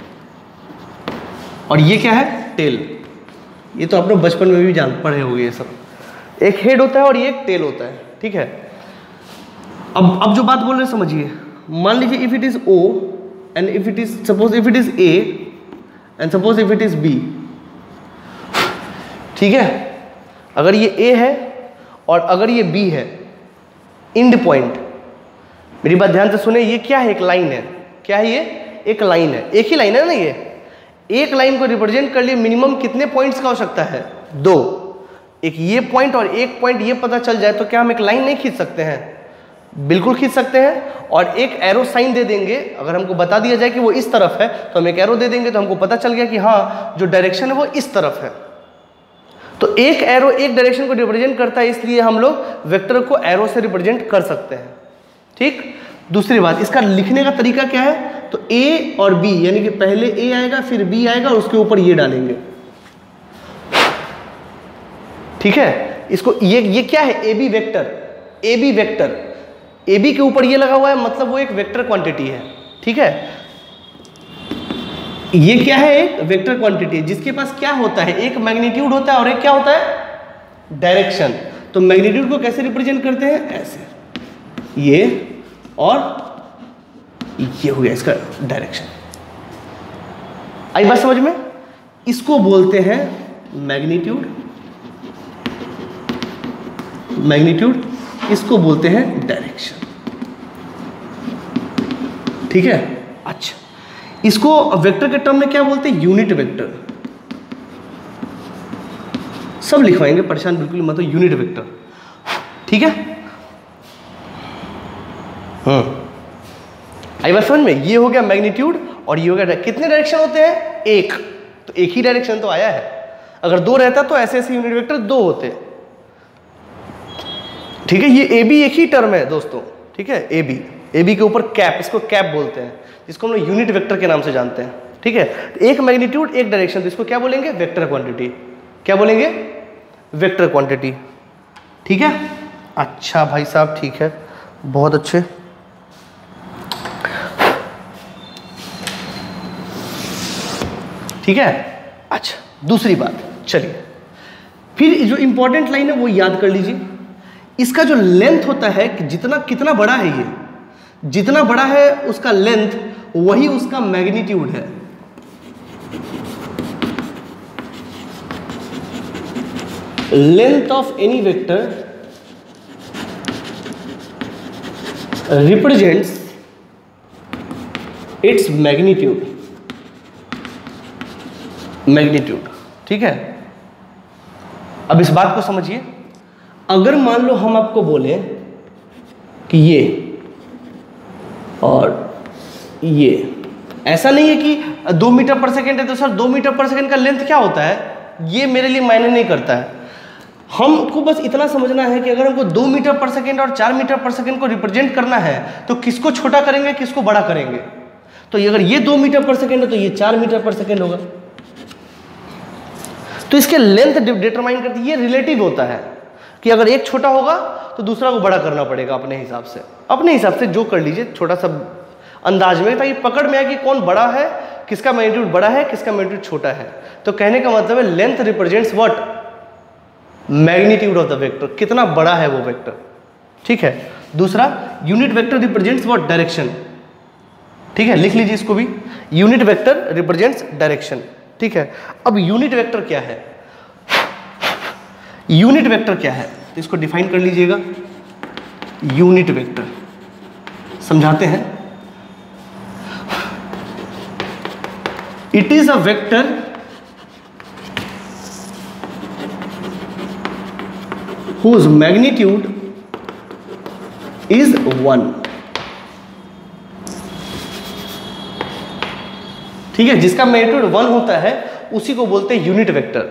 और ये क्या है? टेल। ये तो आपने बचपन में भी जान पढ़े होंगे ये सब। एक हेड होता है और ये एक टेल होता है, ठीक है। अब अब जो बात बोल रहे हैं समझिए, मान लीजिए if it is O and if it is suppose if it is A and suppose if it is B, ठीक है, अगर ये A है और अगर ये B है, एंड पॉइंट, मेरी बात ध्यान से सुने, ये क्या है, एक लाइन है, क्या है ये, एक लाइन है, एक ही लाइन है ना, ये एक लाइन को रिप्रेजेंट कर लिए मिनिमम कितने पॉइंट्स का हो सकता है, दो, एक ये पॉइंट और एक पॉइंट, ये पता चल जाए तो क्या हम एक लाइन नहीं खींच सकते हैं, बिल्कुल खींच सकते हैं, और एक एरो साइन दे देंगे, अगर हमको बता दिया जाए कि वो इस तरफ है तो हम एक एरो दे देंगे तो हमको पता चल गया कि हाँ जो डायरेक्शन है वो इस तरफ है। तो एक एरो एक डायरेक्शन को रिप्रेजेंट करता है, इसलिए हम लोग वेक्टर को एरो से रिप्रेजेंट कर सकते हैं, ठीक। दूसरी बात, इसका लिखने का तरीका क्या है, तो A और B, यानी कि पहले A आएगा फिर B आएगा और उसके ऊपर ये डालेंगे, ठीक है। इसको ये ये क्या है, A B vector, A B vector, A B के ऊपर ये लगा हुआ है, मतलब वो एक वेक्टर क्वांटिटी है, ठीक है। ये क्या है, एक वेक्टर क्वांटिटी जिसके पास क्या होता है, एक मैग्नीट्यूड होता है और एक क्या होता है, डायरेक्शन। तो मैग्नीट्यूड को कैसे रिप्रेजेंट करते हैं, ऐसे, ये और ये हो गया इसका डायरेक्शन। आई बात समझ में, इसको बोलते हैं मैग्नीट्यूड, मैग्नीट्यूड, इसको बोलते हैं डायरेक्शन, ठीक है। अच्छा, इसको वेक्टर के टर्म में क्या बोलते हैं, यूनिट वेक्टर, सब लिखवाएंगे, परेशान बिल्कुल मत हो, यूनिट वेक्टर, ठीक है। हम्म आई बात समझ में, ये हो गया मैग्नीट्यूड और ये हो गया, कितने डायरेक्शन होते हैं, एक, तो एक ही डायरेक्शन तो आया है, अगर दो रहता तो ऐसे ऐसे यूनिट वेक्टर दो होते, ठीक है। ये ए बी एक ही टर्म है दोस्तों, ठीक है, ए बी, ए बी के ऊपर कैप, इसको कैप बोलते हैं, जिसको हम लोग यूनिट वेक्टर के नाम से जानते हैं, ठीक है। एक मैग्नीट्यूड एक डायरेक्शन, तो इसको क्या बोलेंगे, वेक्टर क्वांटिटी, क्या बोलेंगे, वेक्टर क्वांटिटी, ठीक है। अच्छा भाई साहब, ठीक है, बहुत अच्छे। ठीक है। अच्छा, दूसरी बात, चलिए फिर जो इंपॉर्टेंट लाइन है वो याद कर लीजिए। इसका जो लेंथ होता है कि जितना कितना बड़ा है, ये जितना बड़ा है उसका लेंथ वही उसका मैग्नीट्यूड है। Length of any vector represents its magnitude, magnitude, ठीक है। अब इस बात को समझिए, अगर मान लो हम आपको बोले कि ये और ये, ऐसा नहीं है कि दो मीटर पर सेकेंड है तो सर दो मीटर पर सेकेंड का लेंथ क्या होता है, ये मेरे लिए मायने नहीं करता है। हमको बस इतना समझना है कि अगर हमको दो मीटर पर सेकेंड और चार मीटर पर सेकेंड को रिप्रेजेंट करना है तो किसको छोटा करेंगे, किसको बड़ा करेंगे। तो अगर ये दो मीटर पर सेकेंड है तो ये चार मीटर पर सेकेंड होगा। तो इसके लेंथ डिटरमाइन करती है, ये रिलेटिव होता है कि अगर एक छोटा होगा तो दूसरा को बड़ा करना पड़ेगा अपने हिसाब से, अपने हिसाब से जो कर लीजिए छोटा सा अंदाज में, ताकि पकड़ में आए कि कौन बड़ा है, किसका मैग्नीट्यूड बड़ा है, किसका मैग्नीट्यूड छोटा है। तो कहने का मतलब है length represents what, magnitude of the vector, कितना बड़ा है वो वेक्टर, ठीक है। दूसरा, unit vector represents what, direction, ठीक है, लिख लीजिए इसको भी, यूनिट वेक्टर रिप्रेजेंट्स डायरेक्शन, ठीक है। अब यूनिट वेक्टर क्या है, यूनिट वेक्टर क्या है, तो इसको डिफाइन कर लीजिएगा। यूनिट वेक्टर समझाते हैं, it is a vector whose magnitude is one, ठीक है, जिसका मैग्नीट्यूड वन होता है उसी को बोलते हैं यूनिट वेक्टर,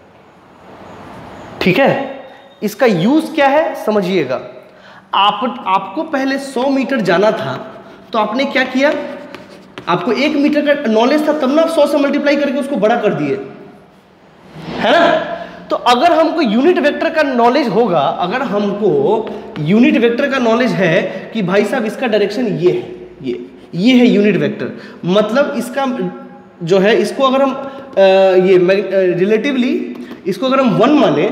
ठीक है। इसका यूज क्या है समझिएगा। आप आपको पहले सौ मीटर जाना था तो आपने क्या किया, आपको एक मीटर का नॉलेज था तब ना आप सौ से मल्टीप्लाई करके उसको बड़ा कर दिए, है ना। तो अगर हमको यूनिट वेक्टर का नॉलेज होगा, अगर हमको यूनिट वेक्टर का नॉलेज है कि भाई साहब इसका डायरेक्शन ये है, ये ये है यूनिट वेक्टर, मतलब इसका जो है, इसको अगर हम आ, ये रिलेटिवली इसको अगर हम वन माने,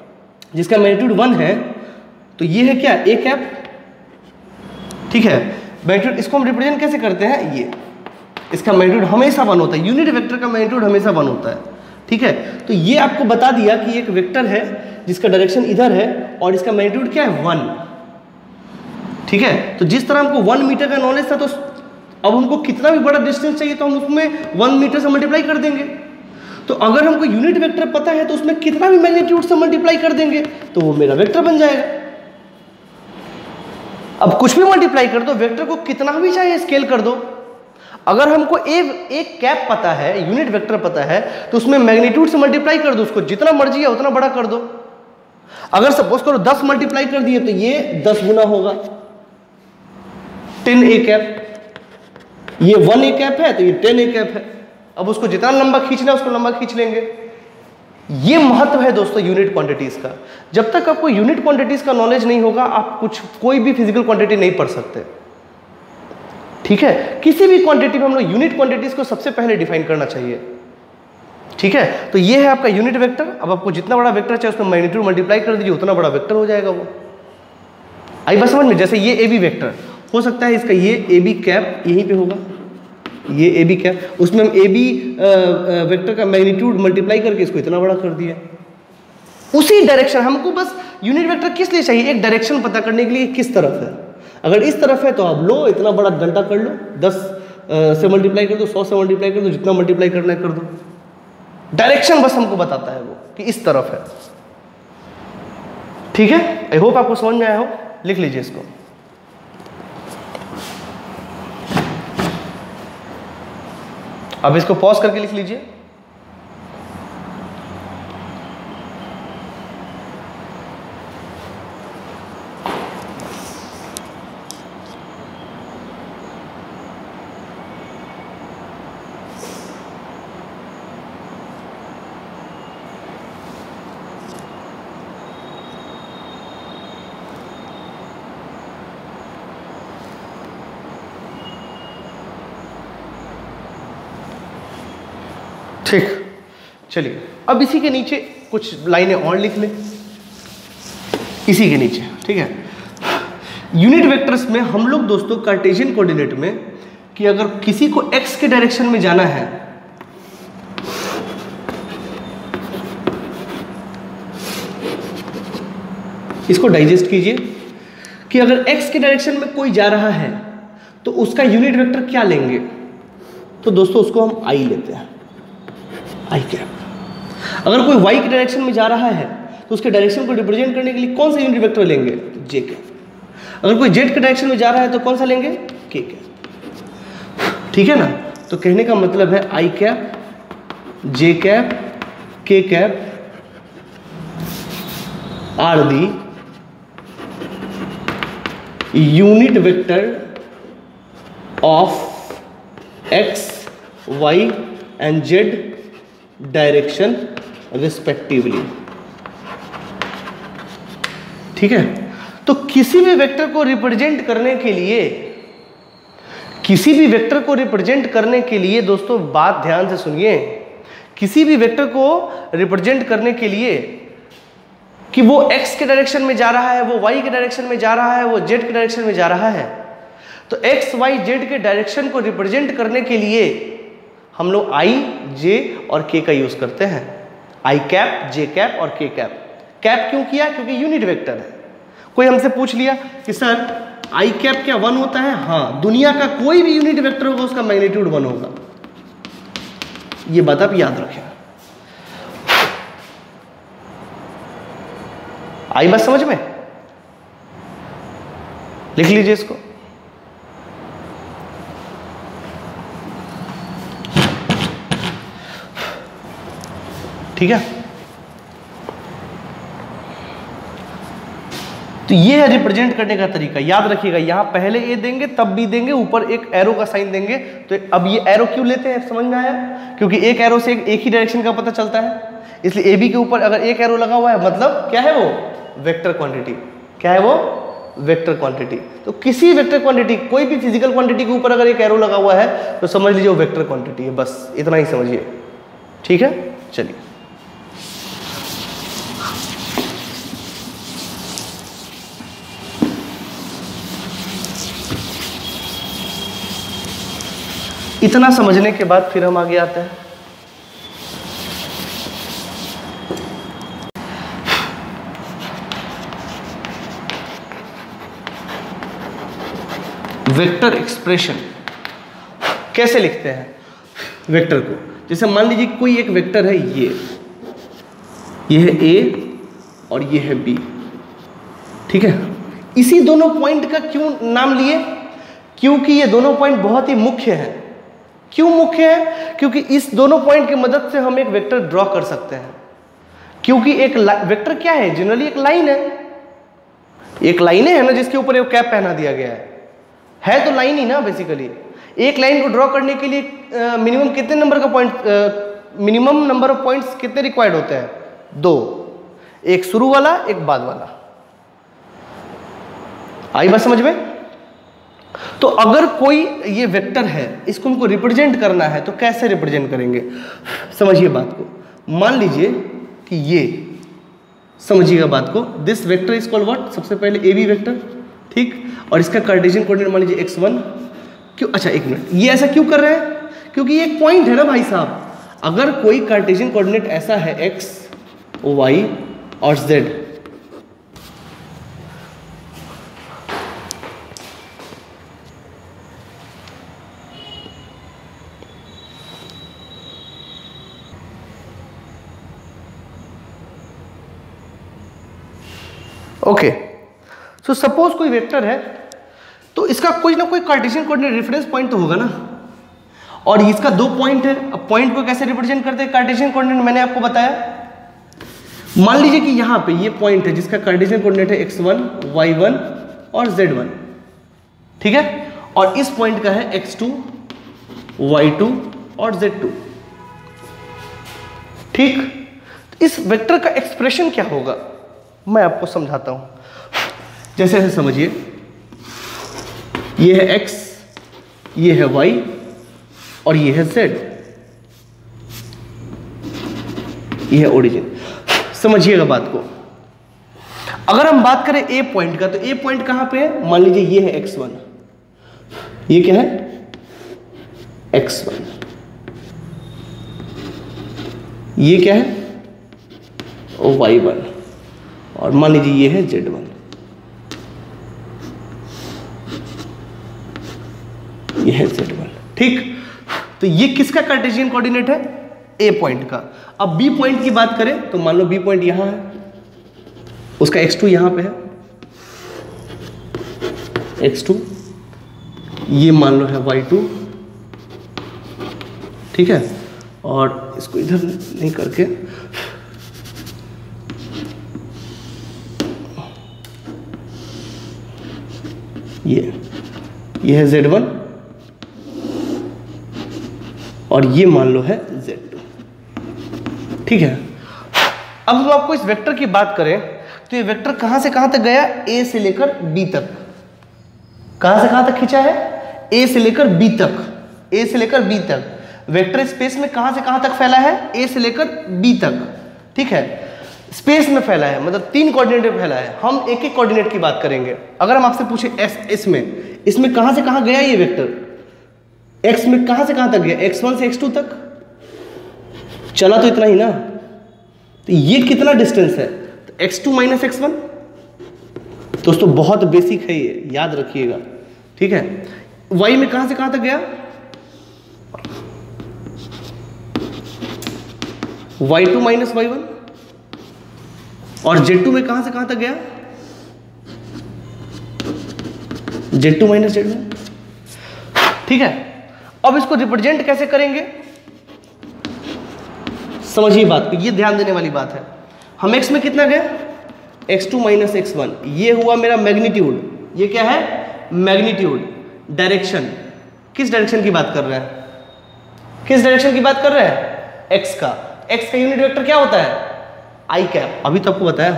जिसका मैग्नीट्यूड वन है, तो ये है क्या, ए कैप, ठीक है। मैग्नीट्यूड, इसको हम रिप्रेजेंट कैसे करते हैं, ये इसका मैग्नीट्यूड हमेशा वन होता है, यूनिट वेक्टर का मैग्नीट्यूड हमेशा वन होता है, ठीक है। तो ये आपको बता दिया कि एक वेक्टर है जिसका डायरेक्शन इधर है और इसका मैग्नीट्यूड क्या है, वन, ठीक है। तो जिस तरह हमको वन मीटर का नॉलेज था, तो अब हमको कितना भी बड़ा डिस्टेंस चाहिए तो हम उसमें वन मीटर से मल्टीप्लाई कर देंगे। तो अगर हमको यूनिट वेक्टर पता है तो उसमें कितना भी मैग्नीट्यूड से मल्टीप्लाई कर देंगे तो वो मेरा वेक्टर बन जाएगा। अब कुछ भी मल्टीप्लाई कर दो, वेक्टर को कितना भी चाहे स्केल कर दो। अगर हमको एक एक कैप पता है, यूनिट वेक्टर पता है, तो उसमें मैग्नीट्यूड से मल्टीप्लाई कर दो, उसको जितना मर्जी है उतना बड़ा कर दो। अगर सपोज करो दस मल्टीप्लाई कर दिए तो ये दस गुना होगा, टेन ए कैप, ये वन ए कैप है तो ये टेन ए कैप है। अब उसको जितना लंबा खींचना है उसको लंबा खींच लेंगे। ये महत्व है दोस्तों यूनिट क्वांटिटीज का। जब तक आपको यूनिट क्वांटिटीज का नॉलेज नहीं होगा, आप कुछ कोई भी फिजिकल क्वांटिटी नहीं पढ़ सकते, ठीक है। किसी भी क्वांटिटी में हम लोग यूनिट क्वांटिटीज को सबसे पहले डिफाइन करना चाहिए, ठीक है। तो ये है आपका यूनिट वेक्टर। अब आपको जितना बड़ा वेक्टर चाहिए उसमें मैग्नीट्यूड मल्टीप्लाई कर दीजिए, उतना बड़ा वेक्टर हो जाएगा वो। आई बात समझ में? जैसे ये ए बी वेक्टर हो सकता है, इसका ये ए बी कैप यहीं पे होगा, ये ए बी कैप, उसमें हम ए बी वेक्टर का मैग्नीट्यूड मल्टीप्लाई करके इसको इतना बड़ा कर दिया। उसी डायरेक्शन, हमको बस यूनिट वेक्टर किस लिए चाहिए, एक डायरेक्शन पता करने के लिए किस तरफ है। अगर इस तरफ है तो आप लो इतना बड़ा डंडा कर लो, दस से मल्टीप्लाई कर दो, सौ से मल्टीप्लाई कर दो, जितना मल्टीप्लाई करना है कर दो। डायरेक्शन बस हमको बताता है वो कि इस तरफ है, ठीक है। आई होप आपको समझ में आया हो। लिख लीजिए इसको। अब इसको पॉज करके लिख लीजिए। ठीक, चलिए अब इसी के नीचे कुछ लाइनें और लिख लें, इसी के नीचे, ठीक है। यूनिट वेक्टर्स में हम लोग दोस्तों कार्टेशियन कोऑर्डिनेट में कि अगर किसी को एक्स के डायरेक्शन में जाना है, इसको डाइजेस्ट कीजिए कि अगर एक्स के डायरेक्शन में कोई जा रहा है तो उसका यूनिट वेक्टर क्या लेंगे, तो दोस्तों उसको हम आई लेते हैं, आई कैप। अगर कोई वाई के डायरेक्शन में जा रहा है तो उसके डायरेक्शन को रिप्रेजेंट करने के लिए कौन सा यूनिट वेक्टर लेंगे, जे कैप। अगर कोई जेड के डायरेक्शन में जा रहा है तो कौन सा लेंगे, के कैप, ठीक है ना। तो कहने का मतलब है I cap, J cap, K cap are the unit vector of x, y and z direction respectively, ठीक है। तो किसी भी वेक्टर को रिप्रेजेंट करने के लिए किसी भी वेक्टर को रिप्रेजेंट करने के लिए दोस्तों बात ध्यान से सुनिए, किसी भी वेक्टर को रिप्रेजेंट करने के लिए कि वो x के डायरेक्शन में जा रहा है, वो y के डायरेक्शन में जा रहा है, वो z के डायरेक्शन में जा रहा है, तो x, y, z के डायरेक्शन को रिप्रेजेंट करने के लिए हम लोग i, j और k का यूज करते हैं। i कैप, j कैप और k कैप। कैप क्यों किया, क्योंकि यूनिट वेक्टर है। कोई हमसे पूछ लिया कि सर i कैप क्या वन होता है, हाँ, दुनिया का कोई भी यूनिट वेक्टर होगा उसका मैग्नीट्यूड वन होगा, ये बात आप याद रखें। आई बात समझ में? लिख लीजिए इसको। ठीक है, तो ये है रिप्रेजेंट करने का तरीका। याद रखिएगा, यहां पहले ए देंगे तब बी देंगे, ऊपर एक एरो का साइन देंगे। तो अब ये एरो क्यों लेते हैं, समझ में आया? क्योंकि एक एरो से एक, एक ही डायरेक्शन का पता चलता है, इसलिए ए बी के ऊपर अगर एक एरो लगा हुआ है मतलब क्या है वो, वेक्टर क्वांटिटी। क्या है वो, वेक्टर क्वांटिटी। तो किसी वेक्टर क्वांटिटी, कोई भी फिजिकल क्वांटिटी के ऊपर अगर एक एरो लगा हुआ है तो समझ लीजिए वो वेक्टर क्वांटिटी है, बस इतना ही समझिए। ठीक है, चलिए इतना समझने के बाद फिर हम आगे आते हैं। वेक्टर एक्सप्रेशन कैसे लिखते हैं वेक्टर को? जैसे मान लीजिए कोई एक वेक्टर है, ये ये है ए और ये है बी, ठीक है। इसी दोनों पॉइंट का क्यों नाम लिए? क्योंकि ये दोनों पॉइंट बहुत ही मुख्य हैं। क्यों मुख्य है? क्योंकि इस दोनों पॉइंट की मदद से हम एक वेक्टर ड्रॉ कर सकते हैं। क्योंकि एक वेक्टर क्या है? जनरली एक लाइन है, एक लाइनें है ना जिसके ऊपर एक कैप पहना दिया गया है है तो लाइन ही ना बेसिकली। एक लाइन को ड्रॉ करने के लिए मिनिमम कितने नंबर का point, minimum number of points कितने रिक्वायर्ड होते हैं? दो, एक शुरू वाला एक बाद वाला। आई बात समझ में? तो अगर कोई ये वेक्टर है, इसको हमको रिप्रेजेंट करना है तो कैसे रिप्रेजेंट करेंगे? समझिए बात को। मान लीजिए कि ये, समझिएगा बात को, this vector is called what? सबसे पहले ए बी वेक्टर, ठीक। और इसका कार्टेशियन कोऑर्डिनेट मान लीजिए एक्स वन। क्यों? अच्छा एक मिनट, ये ऐसा क्यों कर रहे हैं? क्योंकि ये एक पॉइंट है ना भाई साहब। अगर कोई कार्टेशियन कोऑर्डिनेट ऐसा है एक्स वाई और जेड, ओके, सो सपोज कोई वेक्टर है तो इसका कोई ना कोई कार्टेशियन कोऑर्डिनेट रेफरेंस पॉइंट तो होगा ना। और इसका दो पॉइंट है। अब पॉइंट को कैसे रिप्रेजेंट करते हैं कार्टेशियन कोऑर्डिनेट? मैंने आपको बताया। मान लीजिए कि यहां पे ये पॉइंट है जिसका कार्टेशियन कोऑर्डिनेट है एक्स वन वाई वन और जेड वन, ठीक है। और इस पॉइंट का है एक्स टू वाई टू और जेड टू, ठीक। इस वेक्टर का एक्सप्रेशन क्या होगा मैं आपको समझाता हूं। जैसे ऐसे समझिए, ये है x, ये है y और ये है z, ये है ओरिजिन। समझिएगा बात को। अगर हम बात करें a पॉइंट का, तो a पॉइंट कहां पे है? मान लीजिए ये है एक्स वन, ये क्या है? X one. ये क्या है? Y one. और मान लीजिए ये है जेड वन, ये है जेड वन, ठीक। तो ये किसका कार्टेशियन कोऑर्डिनेट है? ए पॉइंट का। अब बी पॉइंट की बात करें तो मान लो बी पॉइंट यहां है, उसका एक्स टू यहां पे है, एक्स टू, ये मान लो है वाई टू, ठीक है। और इसको इधर नहीं करके ये ये है जेड वन और ये मान लो है जेड टू, ठीक है। अब हम आपको इस वेक्टर की बात करें तो ये वेक्टर कहां से कहां तक गया? ए से लेकर बी तक। कहां से कहां तक खींचा है? ए से लेकर बी तक, ए से लेकर बी तक। वेक्टर स्पेस में कहां से कहां तक फैला है? ए से लेकर बी तक, ठीक है। स्पेस में फैला है, मतलब तीन कोऑर्डिनेट में फैला है। हम एक एक कोऑर्डिनेट की बात करेंगे। अगर हम आपसे पूछे एस, इसमें इसमें कहां से कहां गया ये वेक्टर? एक्स में कहां से कहां तक गया? एक्स वन से एक्स टू तक चला तो इतना ही ना। तो ये कितना डिस्टेंस है? तो x two minus x one. दोस्तों बहुत बेसिक है ये, याद रखिएगा, ठीक है। वाई में कहां से कहां तक गया? Y two minus y one. और जेड टू में कहां से कहां तक गया? Z two minus z one, ठीक है। अब इसको रिप्रेजेंट कैसे करेंगे? समझिए बात को, ये ध्यान देने वाली बात है। हम x में कितना गए? X two minus x one, ये हुआ मेरा मैग्नीट्यूड। ये क्या है? मैग्नीट्यूड। डायरेक्शन, किस डायरेक्शन की बात कर रहे हैं? किस डायरेक्शन की बात कर रहे हैं? x का। x का यूनिट वेक्टर क्या होता है? आई कैप, अभी तो आपको बताया।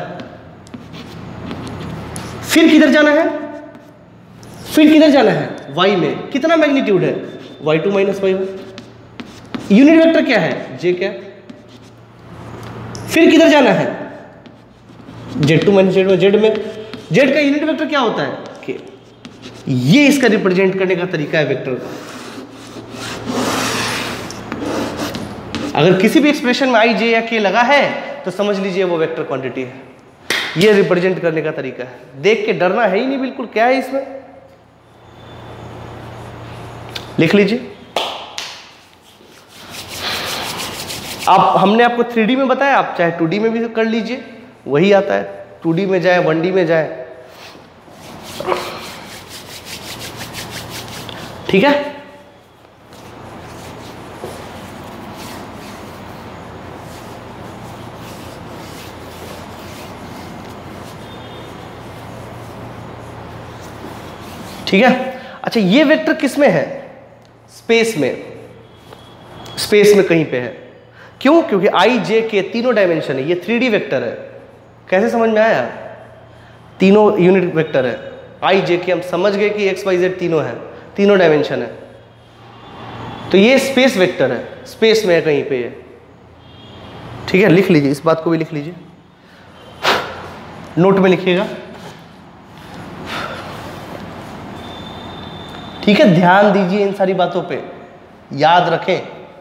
फिर किधर जाना है? फिर किधर जाना है? y में कितना मैग्नीट्यूड है? Y two minus y one. Unit vector क्या है? J cap. फिर किधर जाना है? Z two minus z one, z में। जेड का यूनिट वेक्टर क्या होता है? के। ये इसका रिप्रेजेंट करने का तरीका है वेक्टर का। अगर किसी भी एक्सप्रेशन में आई, जे या के लगा है तो समझ लीजिए वो वेक्टर क्वांटिटी है। ये रिप्रेजेंट करने का तरीका है। देख के डरना है ही नहीं बिल्कुल, क्या है इसमें, लिख लीजिए। आप हमने आपको थ्री डी में बताया, आप चाहे टू डी में भी कर लीजिए, वही आता है। टू डी में जाए, वन डी में जाए, ठीक है। ठीक है। अच्छा, ये वेक्टर किस में है? स्पेस में, स्पेस में कहीं पे है। क्यों? क्योंकि आई, जे, के तीनों डायमेंशन है। ये थ्री डी वेक्टर है। कैसे समझ में आया? तीनों यूनिट वेक्टर है। आई, जे, के हम समझ गए कि एक्स, वाई, जेड तीनों है, तीनों डायमेंशन है। तो ये स्पेस वेक्टर है, स्पेस में है कहीं पे ये, ठीक है। लिख लीजिए, इस बात को भी लिख लीजिए, नोट में लिखिएगा, ठीक है। ध्यान दीजिए इन सारी बातों पे, याद रखें।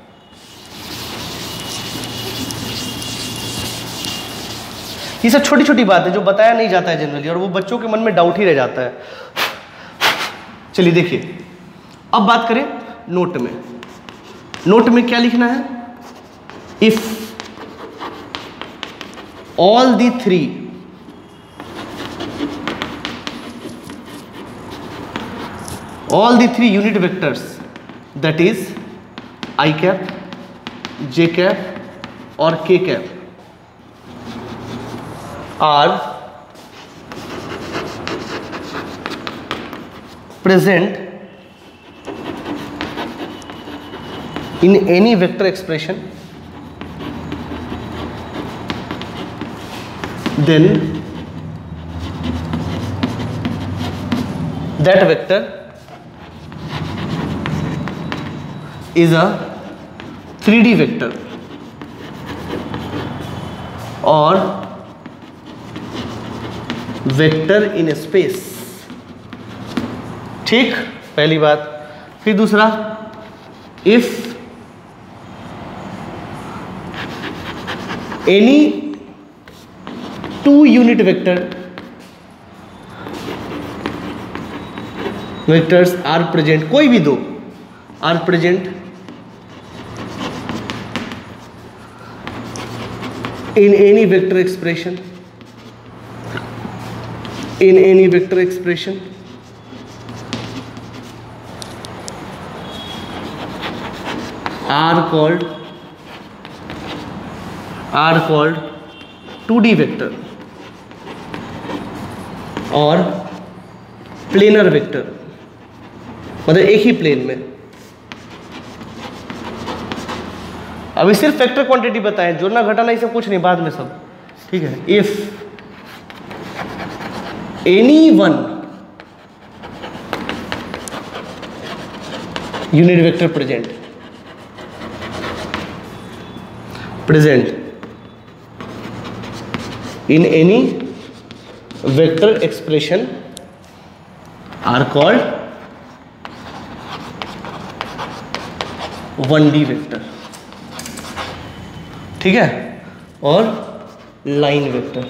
ये सब छोटी छोटी बात है जो बताया नहीं जाता है जनरली, और वो बच्चों के मन में डाउट ही रह जाता है। चलिए देखिए, अब बात करें नोट में। नोट में क्या लिखना है? If all the three all the three unit vectors, that is I cap, j cap और k cap, are present in any vector expression, then that vector is a three D vector or vector in space, ठीक, पहली बात। फिर दूसरा, if any two unit vector vectors are present, कोई भी दो are present in any vector expression, in any vector expression are called are called two D vector और प्लेनर वेक्टर, मतलब एक ही प्लेन में। अभी सिर्फ फैक्टर क्वांटिटी बताएं, जोड़ना घटाना ये सब कुछ नहीं, बाद में सब, ठीक है। If any one unit vector present present in any vector expression are called one D vector, ठीक है, और line vector,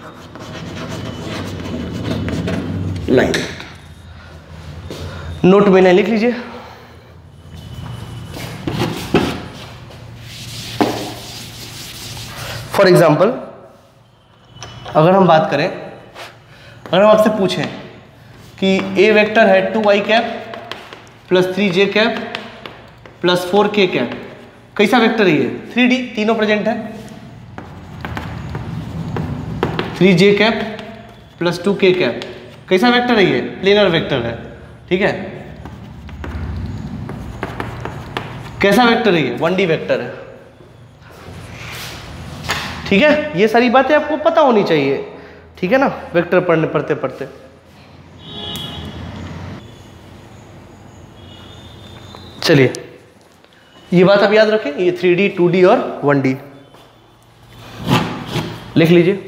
line vector. Note में नहीं लिख लीजिए। फॉर एग्जाम्पल, अगर हम बात करें, अगर हम आपसे पूछें कि ए वेक्टर है two I cap plus three J cap plus four K cap, कैसा वेक्टर है ये? थ्री डी, तीनों प्रेजेंट है। Three J cap plus two K cap, कैसा वेक्टर है ये? प्लेनर वेक्टर है, ठीक है। कैसा वेक्टर है ये? वन डी वेक्टर है, ठीक है। ये सारी बातें आपको पता होनी चाहिए, ठीक है ना, वेक्टर पढ़ने पढ़ते पढ़ते। चलिए, ये बात आप याद रखें, ये थ्री डी, टू डी और वन डी लिख लीजिए।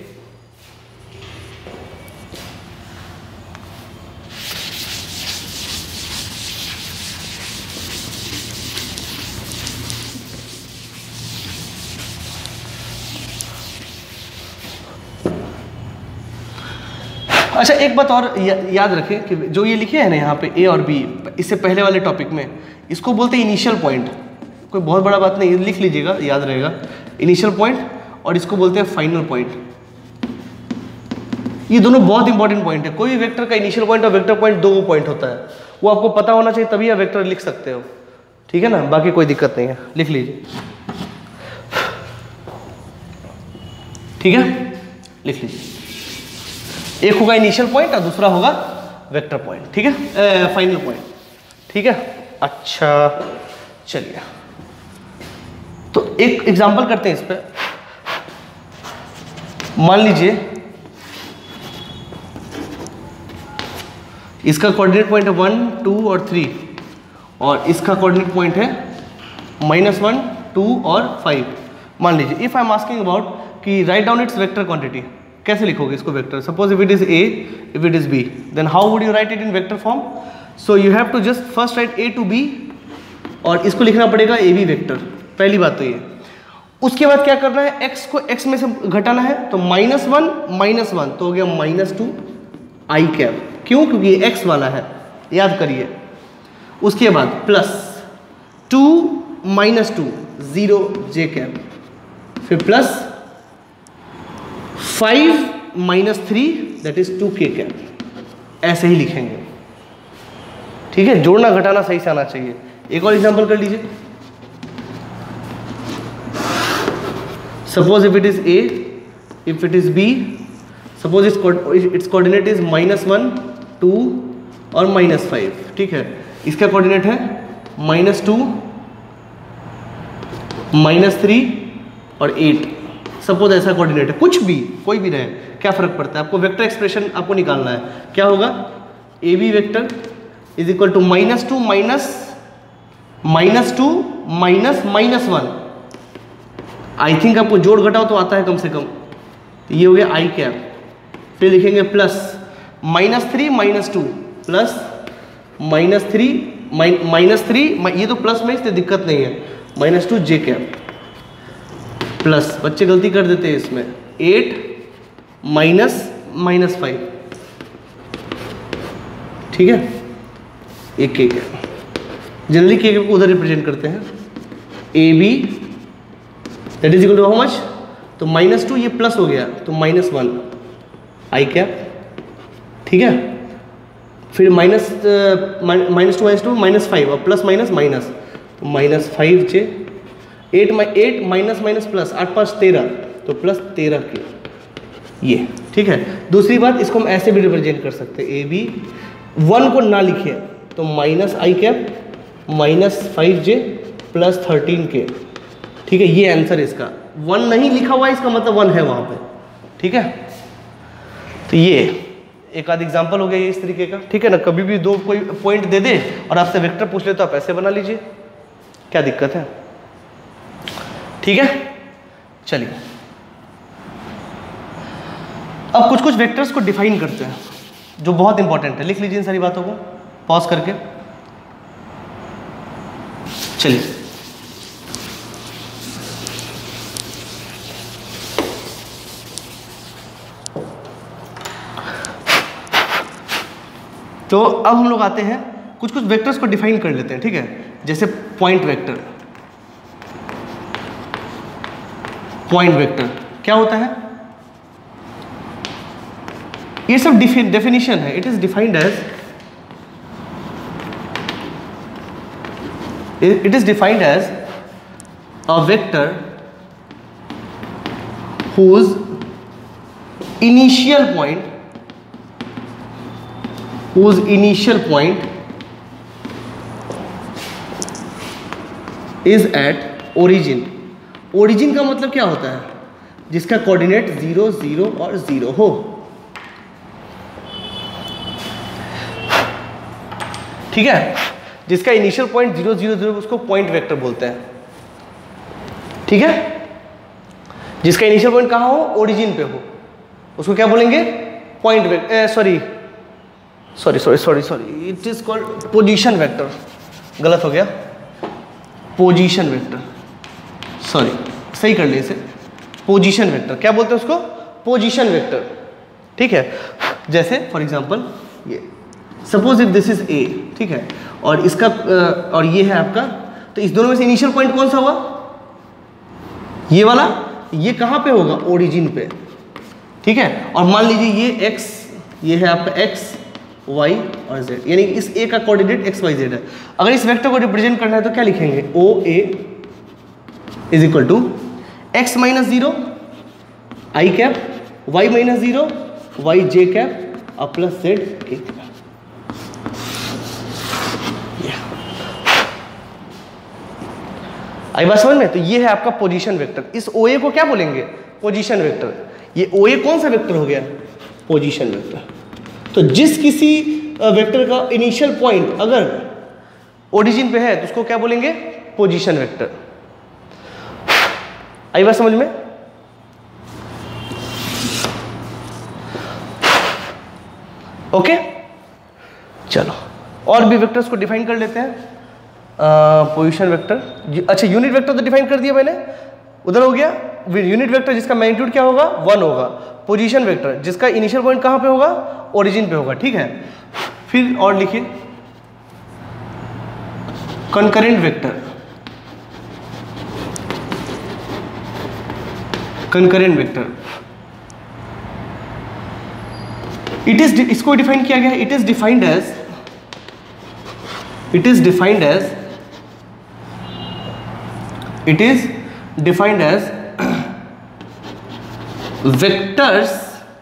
अच्छा एक बात और या, याद रखें कि जो ये लिखे हैं ना यहाँ पे ए और बी, इससे पहले वाले टॉपिक में, इसको बोलते हैं इनिशियल पॉइंट। कोई बहुत बड़ा बात नहीं, लिख लीजिएगा, याद रहेगा, इनिशियल पॉइंट, और इसको बोलते हैं फाइनल पॉइंट। ये दोनों बहुत इंपॉर्टेंट पॉइंट है। कोई भी वेक्टर का इनिशियल पॉइंट और वेक्टर पॉइंट दो पॉइंट होता है, वो आपको पता होना चाहिए, तभी आप वेक्टर लिख सकते हो। ठीक है ना, बाकी कोई दिक्कत नहीं है, लिख लीजिए। ठीक है, लिख लीजिए। एक होगा इनिशियल पॉइंट और दूसरा होगा वेक्टर पॉइंट। ठीक है, फाइनल पॉइंट। ठीक है, अच्छा चलिए, तो एक एग्जांपल करते हैं इस पे। मान लीजिए इसका कोऑर्डिनेट पॉइंट है वन, टू और थ्री, और इसका कोऑर्डिनेट पॉइंट है माइनस वन, टू और फाइव। मान लीजिए if I am asking about कि write down its vector quantity, कैसे लिखोगे इसको vector? Suppose if it is A, if it is B, then how would you write it in vector form? So you have to just first write A to B, और इसको लिखना पड़ेगा ए बी वेक्टर। पहली बात तो ये। उसके बाद क्या करना है, x को x में से घटाना है, तो माइनस वन माइनस वन तो हो गया माइनस टू आई कैप। क्यों? क्योंकि ये x वाला है, याद करिए। उसके बाद plus two minus two zero J cap, फिर plus five minus three that is two K cap. ऐसे ही लिखेंगे। ठीक है, जोड़ना घटाना सही से आना चाहिए। एक और एग्जांपल कर लीजिए। Suppose if it is A, if it is B, suppose its coordinate is minus one, two और माइनस फाइव। ठीक है, इसका कोऑर्डिनेट है माइनस टू, माइनस थ्री और एट। सपोज ऐसा कोऑर्डिनेट है, कुछ भी, कोई भी रहे, क्या फर्क पड़ता है? आपको वेक्टर एक्सप्रेशन आपको निकालना है। क्या होगा? A B vector is equal to minus two minus minus two minus minus one. I think आपको जोड़ घटाओ तो आता है कम से कम। ये हो गया आई कैप। फिर लिखेंगे plus minus three minus two plus minus three minus three, ये तो प्लस में, इसलिए दिक्कत नहीं है, minus two J cap plus, बच्चे गलती कर देते हैं इसमें, एट माइनस माइनस फाइव। ठीक है, एक के कैप, जनरली के कैप को उधर रिप्रेजेंट करते हैं। A B that is equal to how much? तो माइनस टू, ये प्लस हो गया तो माइनस वन आई कैप। ठीक है, फिर minus minus two minus two minus five, और प्लस माइनस माइनस, तो minus five J, eight eight minus minus plus, आठ पाँच तेरह, तो प्लस तेरह के ये। ठीक है, दूसरी बात, इसको हम ऐसे भी रिप्रेजेंट कर सकते हैं। ए बी, वन को ना लिखे तो minus I cap minus five J plus thirteen के। ठीक है, ये आंसर इसका। वन नहीं लिखा हुआ है, इसका मतलब वन है वहाँ पे। ठीक है, तो ये एक आध एग्जांपल हो गया ये इस तरीके का। ठीक है ना, कभी भी दो कोई पॉइंट दे दे और आपसे वेक्टर पूछ ले तो आप ऐसे बना लीजिए, क्या दिक्कत है? ठीक है, चलिए अब कुछ कुछ वेक्टर्स को डिफाइन करते हैं जो बहुत इंपॉर्टेंट है। लिख लीजिए इन सारी बातों को पॉज करके। चलिए, तो अब हम लोग आते हैं कुछ कुछ वेक्टर्स को डिफाइन कर लेते हैं। ठीक है, जैसे पॉइंट वेक्टर। पॉइंट वेक्टर क्या होता है? ये सब डेफिनेशन है। It is defined as it is defined as a vector whose initial point whose initial point is at origin। origin का मतलब क्या होता है? जिसका कोऑर्डिनेट जीरो जीरो और जीरो हो। ठीक है, जिसका initial point zero zero zero, उसको पॉइंट वेक्टर बोलते हैं। ठीक है, जिसका इनिशियल पॉइंट कहाँ हो? ओरिजिन पे हो, उसको क्या बोलेंगे? Point vector. Sorry sorry sorry sorry sorry it is called position vector. गलत हो गया, पोजीशन वेक्टर। सॉरी, सही कर ले इसे, पोजीशन वेक्टर। क्या बोलते हैं उसको? Position vector. ठीक है, जैसे फॉर एग्जांपल ये suppose if this is A, ठीक है, और इसका और ये है आपका, तो इस दोनों में से इनिशियल पॉइंट कौन सा हुआ? ये वाला। ये कहाँ पे होगा? ओरिजिन पे, ठीक है। और मान लीजिए ये x, ये है आपका x, y और z, यानी इस a का कोऑर्डिनेट x y z है। अगर इस वेक्टर को रिप्रेजेंट करना है तो क्या लिखेंगे? O A is equal to X minus zero I cap, Y minus zero Y J cap और प्लस जेड ए। आई बात समझ में? तो ये है आपका पोजीशन वेक्टर। इस ओ ए को क्या बोलेंगे? Position vector. ये ओ ए कौन सा वेक्टर हो गया? Position vector. तो जिस किसी वेक्टर का इनिशियल पॉइंट अगर ओरिजिन पे है तो उसको क्या बोलेंगे? Position vector. आई बात समझ में? ओके, चलो और भी वेक्टर्स को डिफाइन कर लेते हैं। पोजीशन वेक्टर, अच्छा यूनिट वेक्टर तो डिफाइन कर दिया मैंने, उधर हो गया। यूनिट वेक्टर जिसका मैग्नीट्यूड क्या होगा? वन होगा। पोजीशन वेक्टर जिसका इनिशियल पॉइंट कहाँ पे होगा? ओरिजिन पे होगा, ठीक है। फिर और लिखिए concurrent vector. Concurrent vector it is, इसको डिफाइन किया गया है, it is defined as it is defined as it is defined as vectors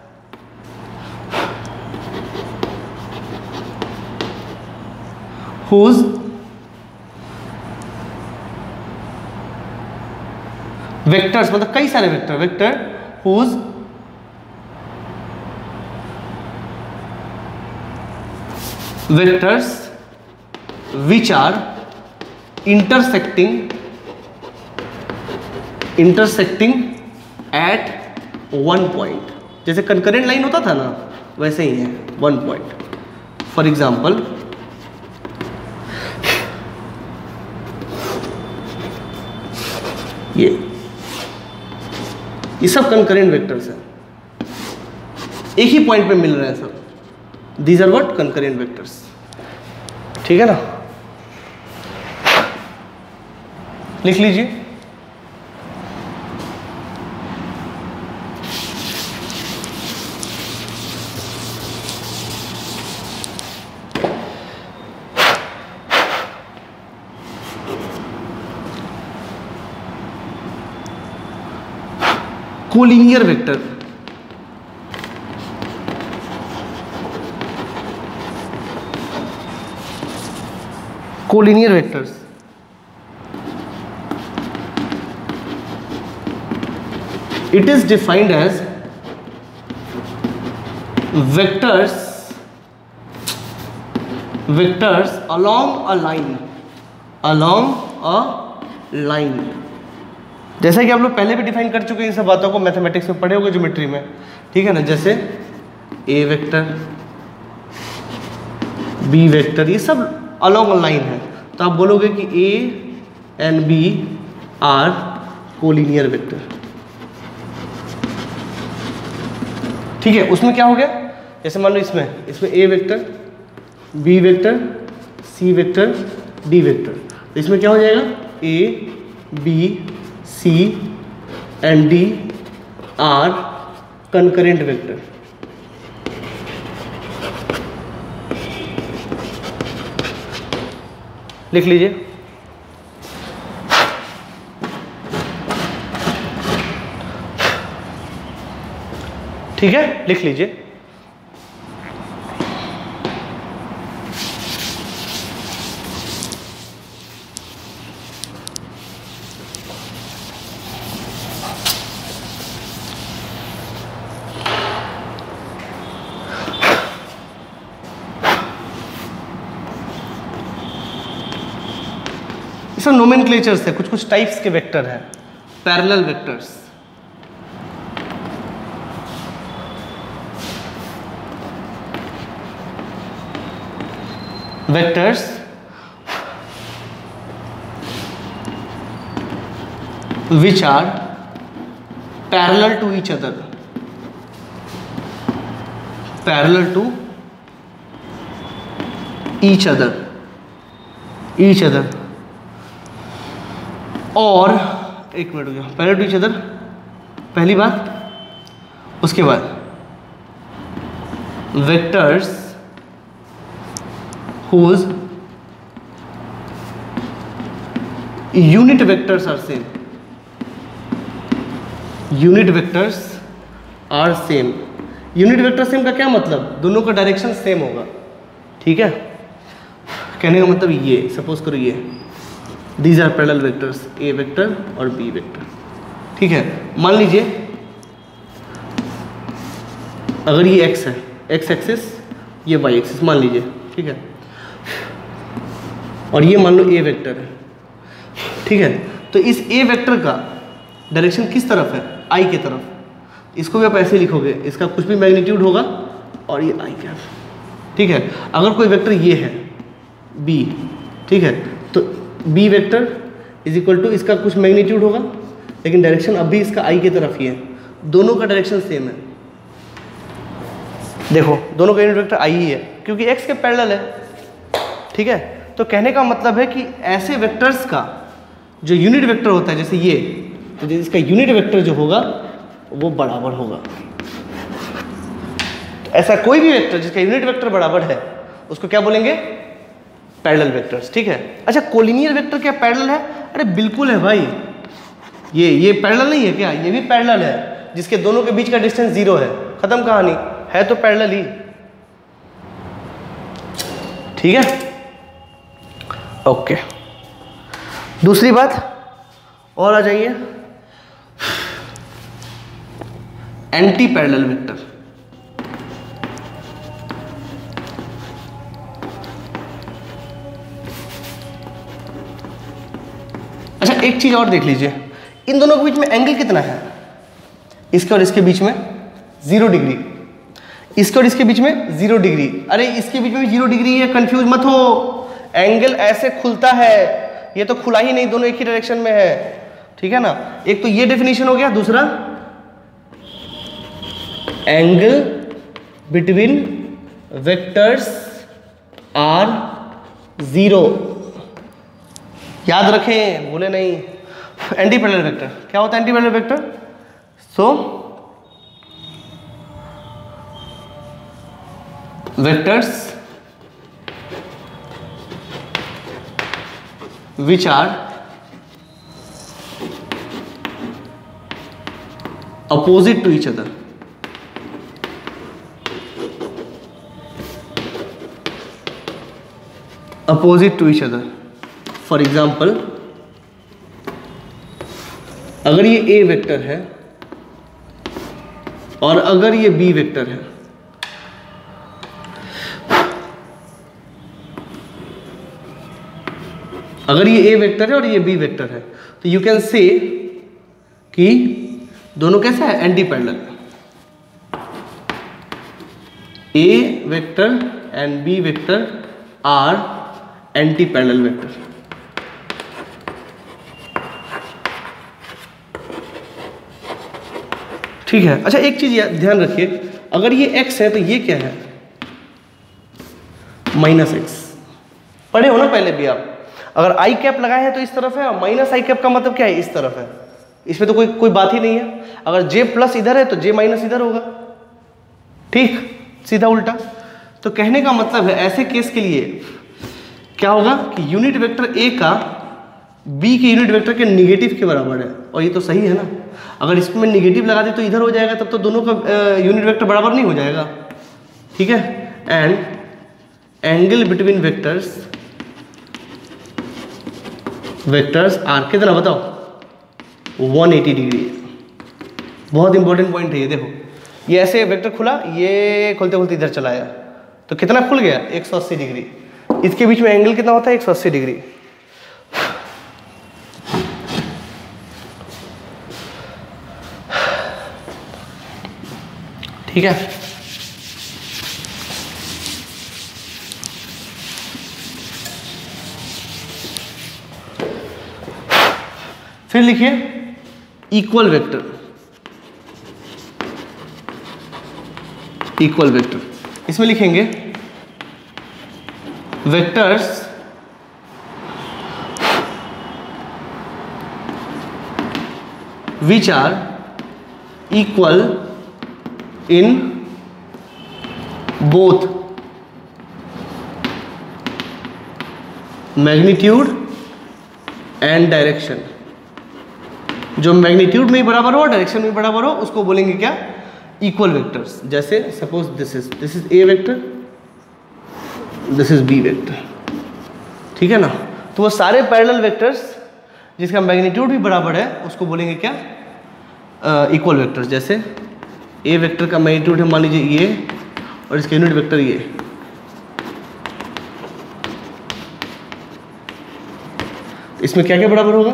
whose vectors मतलब कई सारे vector, vector whose vectors which are intersecting intersecting at one point. जैसे कंकरेंट लाइन होता था ना, वैसे ही है वन पॉइंट। फॉर एग्जाम्पल ये ये सब कंकरेंट वेक्टर्स हैं, एक ही पॉइंट पे मिल रहे हैं सब। These are what? Concurrent vectors, ठीक है ना। लिख लीजिए collinear vector. Collinear vectors it is defined as vectors vectors along a line, along a line. जैसा कि आप लोग पहले भी डिफाइन कर चुके हैं इन सब बातों को, मैथमेटिक्स में पढ़े होंगे, ज्योमेट्री में, ठीक है ना। जैसे ए वेक्टर, बी वेक्टर, ये सब अलोंग अ लाइन है। तो आप बोलोगे कि A and B are collinear vector, ठीक है। उसमें क्या हो गया? जैसे मान लो इसमें इसमें A vector, B vector, C vector, D vector, तो इसमें क्या हो जाएगा? A B C and D are concurrent vector. लिख लीजिए ठीक है, लिख लीजिए। इसमें नोमेनक्लेचर्स है, कुछ कुछ टाइप्स के वेक्टर हैं। Parallel vectors, vectors which are parallel to each other, parallel to each other each other और एक मिनट हो गया, पैरेलल टू ईच अदर पहली बात। उसके बाद vectors whose unit vectors are same, unit vectors are same। Unit vector same का क्या मतलब, दोनों का डायरेक्शन सेम होगा, ठीक है। कहने का मतलब ये, सपोज करो ये these are parallel vectors, A vector और बी वेक्टर, ठीक है। मान लीजिए अगर ये एक्स है, एक्स एक्सिस, ये वाई एक्सिस मान लीजिए, ठीक है, और ये मान लो ए वेक्टर है, ठीक है। तो इस ए वेक्टर का डायरेक्शन किस तरफ है, आई की तरफ। इसको भी आप ऐसे लिखोगे, इसका कुछ भी मैग्नीट्यूड होगा और ये आई कैप, ठीक है। अगर कोई वेक्टर ये है बी, ठीक है, तो B vector is equal to इसका कुछ मैग्नीट्यूड होगा, लेकिन डायरेक्शन अब भी इसका आई की तरफ ही है, दोनों का डायरेक्शन सेम है। देखो दोनों का यूनिट वेक्टर आई ही है क्योंकि एक्स के पैरेलल है, ठीक है। तो कहने का मतलब है कि ऐसे वेक्टर्स का जो यूनिट वेक्टर होता है, जैसे ये, तो इसका यूनिट वेक्टर जो होगा वो बराबर होगा। तो ऐसा कोई भी वेक्टर जिसका यूनिट वेक्टर बराबर है उसको क्या बोलेंगे, पैरेलल वेक्टर्स, ठीक है। अच्छा कोलिनियर वेक्टर क्या पैरेलल है, अरे बिल्कुल है भाई, ये ये पैरेलल नहीं है क्या, ये भी पैरेलल है, जिसके दोनों के बीच का डिस्टेंस जीरो है, खत्म कहानी, है तो पैरेलल ही, ठीक है। ओके, दूसरी बात और आ जाइए, एंटी पैरेलल वेक्टर। अच्छा एक चीज और देख लीजिए, इन दोनों के बीच में एंगल कितना है, इसके और इसके बीच में जीरो डिग्री, इसके और इसके बीच में जीरो डिग्री। अरे इसके बीच में भी जीरो डिग्री है, कंफ्यूज मत हो, एंगल ऐसे खुलता है, ये तो खुला ही नहीं, दोनों एक ही डायरेक्शन में है, ठीक है ना। एक तो ये डेफिनेशन हो गया, दूसरा angle between vectors are zero, याद रखें भूले नहीं। एंटी पैरेलल वेक्टर क्या होता है, anti parallel vector, so vectors which are opposite to each other, opposite to each other। For example, अगर ये A वेक्टर है और अगर ये B वेक्टर है, अगर ये ए वेक्टर है और ये बी वेक्टर है, तो यू कैन से कि दोनों कैसा है, anti parallel. A vector and B vector are anti parallel vector. ठीक है। अच्छा एक चीज ध्यान रखिए, अगर ये x है तो ये क्या है, माइनस एक्स। पढ़े हो ना पहले भी आप, अगर आई कैप लगाए हैं तो इस तरफ है, और माइनस आई कैप का मतलब क्या है, इस तरफ है। इसमें तो कोई कोई बात ही नहीं है। अगर जे प्लस इधर है तो जे माइनस इधर होगा, ठीक, सीधा उल्टा। तो कहने का मतलब है ऐसे केस के लिए क्या होगा कि यूनिट वेक्टर ए का बी के यूनिट वेक्टर के निगेटिव के बराबर है, और ये तो सही है ना। अगर इसमें निगेटिव लगा दे तो इधर हो जाएगा, तब तो दोनों का यूनिट वेक्टर बराबर नहीं हो जाएगा, ठीक है। And angle between vectors vectors are कितना बताओ, वन एटी डिग्री। बहुत इंपॉर्टेंट पॉइंट है ये। देखो ये ऐसे वेक्टर खुला, ये खुलते खुलते इधर चला आया, तो कितना खुल गया, एक सौ अस्सी डिग्री। इसके बीच में एंगल कितना होता है, एक सौ अस्सी डिग्री। ठीक है। फिर लिखिए इक्वल वेक्टर, इक्वल वेक्टर इसमें लिखेंगे vectors which are equal in both magnitude and direction। जो मैग्नीट्यूड में बराबर हो डायरेक्शन में बराबर हो उसको बोलेंगे क्या, इक्वल वेक्टर्स। जैसे suppose this is this is A vector, this is B vector, ठीक है ना। तो वो सारे पैरेलल वेक्टर्स जिसका मैग्नीट्यूड भी बराबर है उसको बोलेंगे क्या, इक्वल uh, वेक्टर्स। जैसे ए वेक्टर का मैग्नीट्यूड है मान लीजिए ये, और इसका यूनिट वेक्टर ये, इसमें क्या क्या बराबर होगा,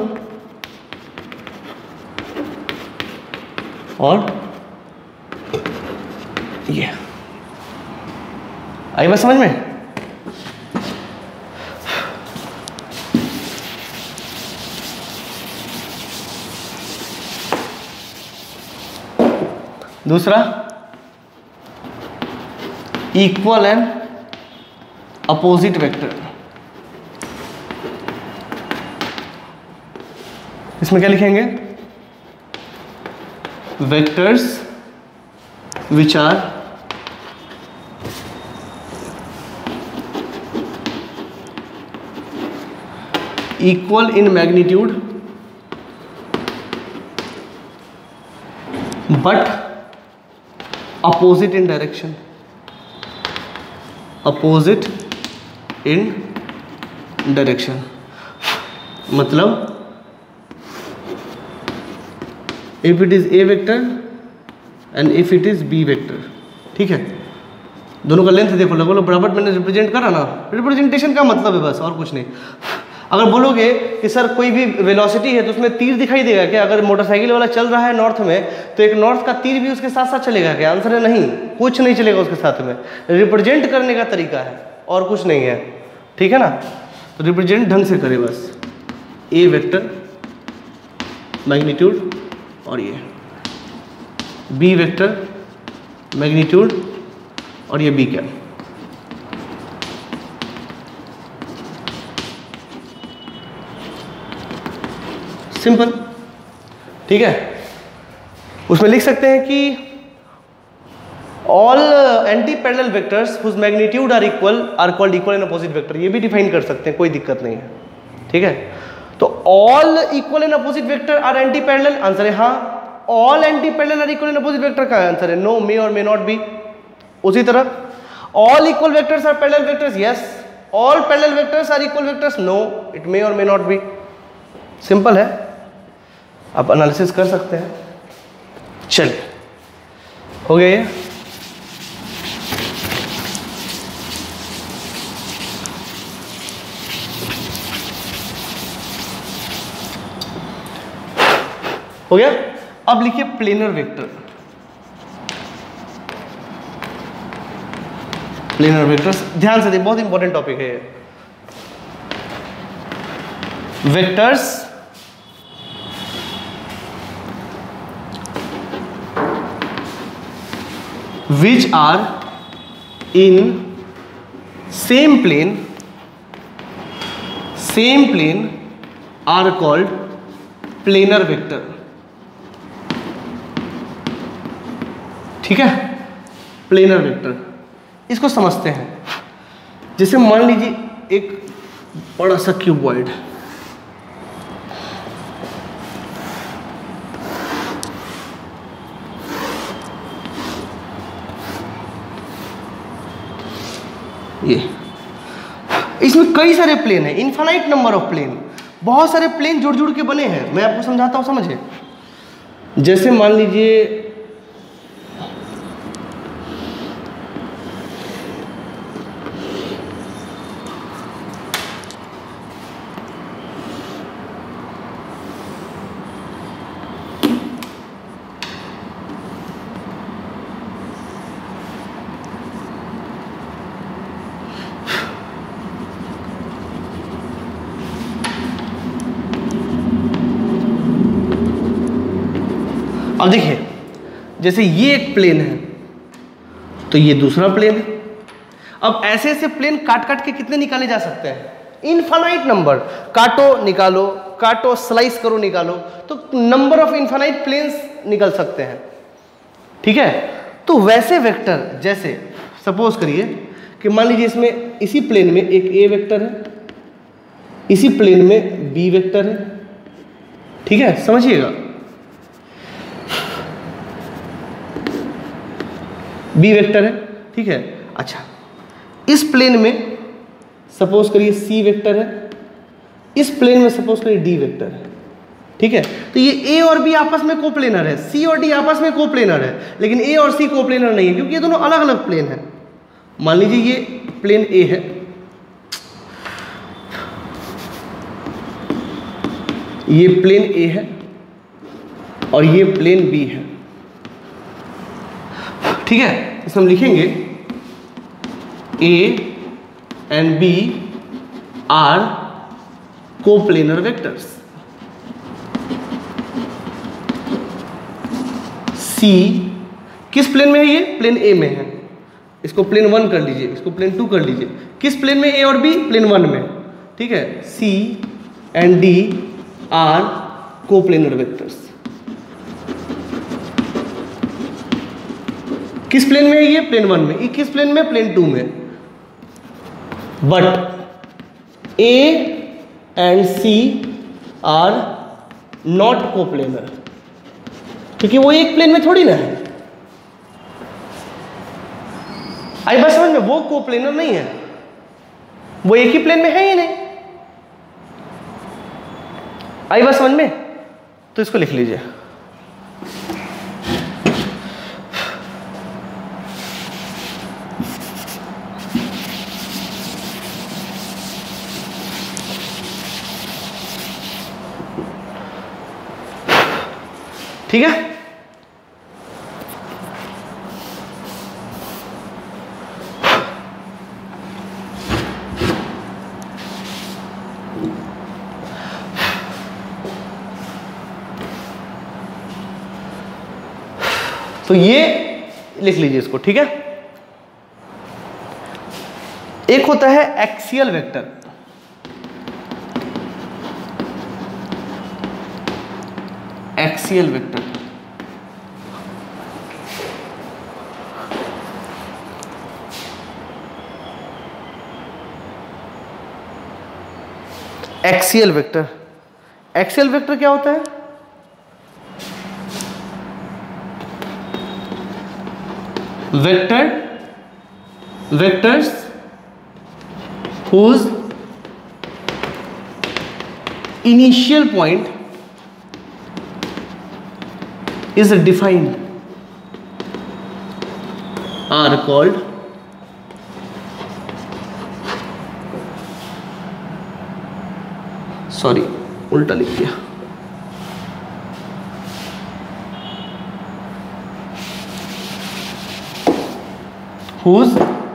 और ये आई बात समझ में। दूसरा इक्वल एंड अपोजिट वेक्टर। इसमें क्या लिखेंगे, vectors which are equal in magnitude but opposite in direction, opposite in direction. मतलब if it is A vector and if it is B vector, ठीक है। दोनों का लेंथ देखो लगभग बराबर मैंने रिप्रेजेंट करा ना। रिप्रेजेंटेशन का मतलब है बस, और कुछ नहीं। अगर बोलोगे कि सर कोई भी वेलोसिटी है तो उसमें तीर दिखाई देगा क्या, अगर मोटरसाइकिल वाला चल रहा है नॉर्थ में तो एक नॉर्थ का तीर भी उसके साथ साथ चलेगा क्या, आंसर है नहीं, कुछ नहीं चलेगा उसके साथ में। रिप्रेजेंट करने का तरीका है और कुछ नहीं है, ठीक है ना। तो रिप्रेजेंट ढंग से करे बस, ए वेक्टर मैग्नीट्यूड और ये बी वेक्टर मैग्नीट्यूड और ये बी कैप। सिंपल, ठीक है। उसमें लिख सकते हैं कि all anti parallel vectors whose magnitude are equal are called equal in opposite vector, ये भी डिफाइन कर सकते हैं, कोई दिक्कत नहीं है, ठीक है। तो all equal in opposite vector are anti parallel, answer है हाँ। All anti parallel are equal in opposite vector का आंसर है नो, मे और मे नॉट बी। उसी तरह all equal vectors are parallel vectors, yes. All parallel vectors are equal vectors, no, it may और मे नॉट बी। सिंपल है, आप एनालिसिस कर सकते हैं। चलिए, हो गया ये। हो गया। अब लिखिए प्लेनर वेक्टर। प्लेनर वेक्टर्स ध्यान से देखिए, बहुत इंपॉर्टेंट टॉपिक है ये। Vectors which are in same plane same plane are called planar vector, ठीक है। प्लेनर वेक्टर इसको समझते हैं। जैसे मान लीजिए एक बड़ा सा क्यूबॉइड, ये इसमें कई सारे प्लेन हैं, इनफाइनाइट नंबर ऑफ प्लेन, बहुत सारे प्लेन जुड़ जुड़ के बने हैं। मैं आपको समझाता हूं, समझे। जैसे मान लीजिए अब देखिए, जैसे ये एक प्लेन है तो ये दूसरा प्लेन है, अब ऐसे ऐसे प्लेन काट काट के कितने निकाले जा सकते हैं? Infinite number. काटो निकालो, काटो स्लाइस करो निकालो, तो नंबर ऑफ इनफाइनाइट प्लेन्स निकल सकते हैं। ठीक है, तो वैसे वेक्टर जैसे सपोज करिए कि मान लीजिए इसमें इसी प्लेन में एक ए वेक्टर है, इसी प्लेन में बी वेक्टर है। ठीक है, समझिएगा, बी वेक्टर है। ठीक है, अच्छा इस प्लेन में सपोज करिए सी वेक्टर है, इस प्लेन में सपोज करिए डी वेक्टर है। ठीक है, तो ये ए और बी आपस में कोप्लेनर है, सी और डी आपस में कोप्लेनर है, लेकिन ए और सी कोप्लेनर नहीं है क्योंकि ये दोनों अलग अलग प्लेन है। मान लीजिए ये प्लेन ए है, ये प्लेन ए है और ये प्लेन बी है। ठीक है, इसमें हम लिखेंगे A and B are coplanar vectors. C किस प्लेन में है? ये प्लेन ए में है, इसको प्लेन वन कर लीजिए, इसको प्लेन टू कर लीजिए। किस प्लेन में? ए और बी प्लेन वन में। ठीक है, C and D are coplanar vectors. किस प्लेन में है ये? प्लेन वन में। ये किस प्लेन में? प्लेन टू में। But A and C are not coplanar, क्योंकि वो एक प्लेन में थोड़ी ना है। आई बात समझ में? वो कोप्लेनर नहीं है, वो एक ही प्लेन में है ही नहीं। आई बात समझ में? तो इसको लिख लीजिए। ठीक है, तो ये लिख लीजिए इसको। ठीक है, एक होता है axial vector, axial vector axial vector axial vector क्या होता है? Vector vectors whose initial point is defined are called sorry उल्टा लिख दिया whose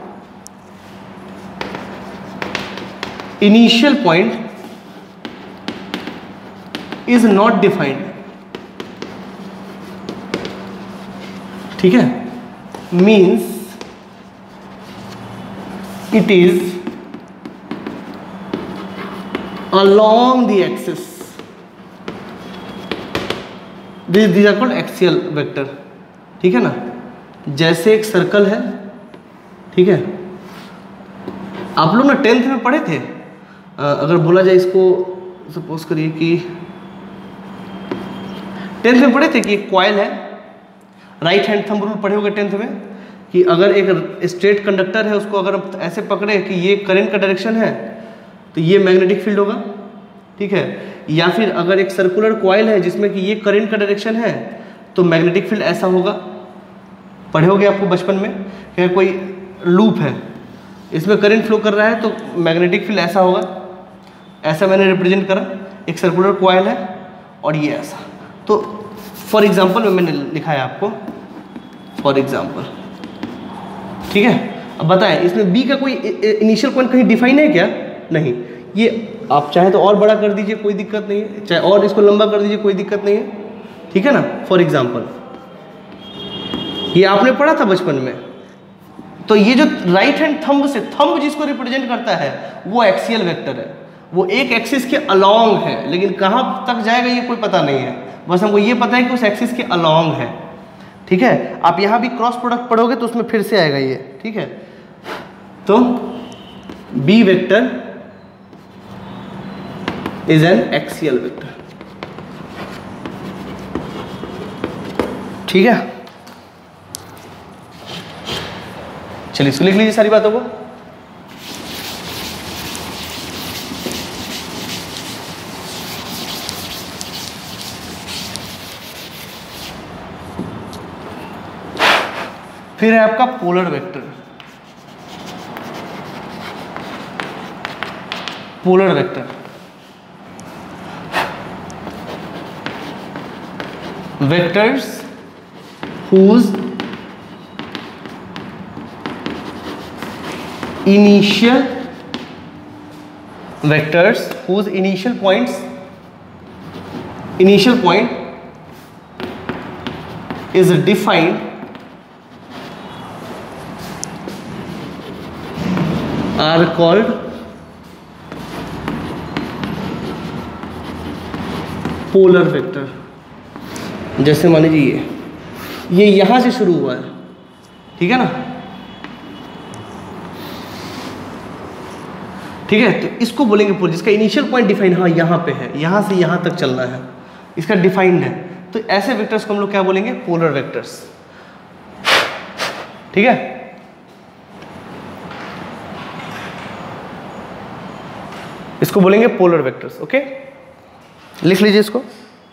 initial point is not defined। ठीक है, means it is along the axis, these these are called axial vector। ठीक है ना, जैसे एक सर्कल है, ठीक है, आप लोग ना टेंथ में पढ़े थे, अगर बोला जाए इसको सपोज करिए कि टेंथ में पढ़े थे कि एक कॉइल है, राइट हैंड थंब रूल पढ़े होंगे टेंथ में, कि अगर एक स्ट्रेट कंडक्टर है उसको अगर हम ऐसे पकड़े कि ये करंट का डायरेक्शन है तो ये मैग्नेटिक फील्ड होगा। ठीक है, या फिर अगर एक सर्कुलर कॉइल है जिसमें कि ये करंट का डायरेक्शन है तो मैग्नेटिक फील्ड ऐसा होगा। पढ़े होगे आपको बचपन में कि कोई लूप है, इसमें करंट फ्लो कर रहा है तो मैग्नेटिक फील्ड ऐसा होगा। ऐसा मैंने रिप्रेजेंट करा, एक सर्कुलर कॉइल है और ये ऐसा। तो फॉर एग्जांपल में मैंने लिखा है आपको, फॉर एग्जांपल। ठीक है, अब बताएं इसमें बी का कोई इनिशियल पॉइंट कहीं डिफाइन है क्या? नहीं। ये आप चाहे तो और बड़ा कर दीजिए, कोई दिक्कत नहीं है, चाहे और इसको लंबा कर दीजिए, कोई दिक्कत नहीं है। ठीक है ना, फॉर एग्जाम्पल ये आपने पढ़ा था बचपन में तो ये जो राइट हैंड थंब से, थंब जिसको रिप्रेजेंट करता है वो एक्सियल वेक्टर है, वो एक एक्सिस के अलोंग है, लेकिन कहाँ तक जाएगा ये कोई पता नहीं है, बस हमको ये पता है कि उस एक्सिस के अलोंग है। ठीक है, आप यहाँ भी क्रॉस प्रोडक्ट पढ़ोगे तो उसमें फिर से आएगा ये। ठीक है, तो B vector is an axial vector. ठीक है, चलिए इसको लिख लीजिए सारी बातों को। फिर है आपका polar vector. Polar vector vectors whose initial vectors whose initial points initial point is defined are called polar vector। जैसे मान लीजिए ये ये यहां से शुरू हुआ है, ठीक है ना, ठीक है, तो इसको बोलेंगे पोलर, जिसका इनिशियल पॉइंट डिफाइन, हाँ यहां पे है, यहां से यहां तक चलना है, इसका डिफाइंड है, तो ऐसे वेक्टर्स को हम लोग क्या बोलेंगे, पोलर वेक्टर्स। ठीक है, इसको बोलेंगे पोलर वेक्टर्स। ओके, लिख लीजिए इसको।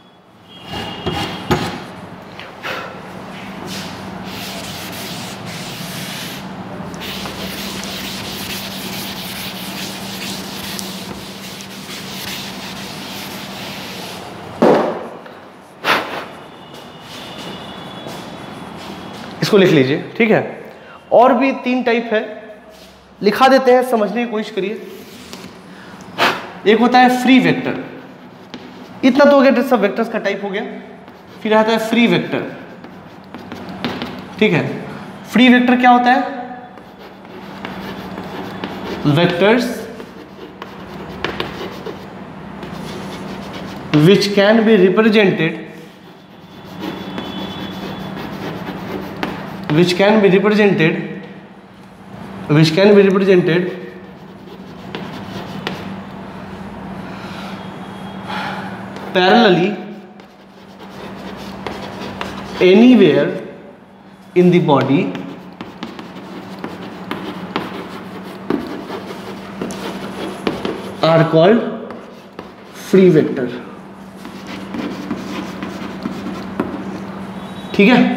इसको लिख लीजिए। ठीक है, और भी तीन टाइप है, लिखा देते हैं, समझने की कोशिश करिए। एक होता है फ्री वेक्टर, इतना तो हो गया, सब वेक्टर्स का टाइप हो गया। फिर आता है फ्री वेक्टर। ठीक है, फ्री वेक्टर क्या होता है, vectors which can be represented which can be represented which can be represented parallelly anywhere in the body are called free vector। ठीक है,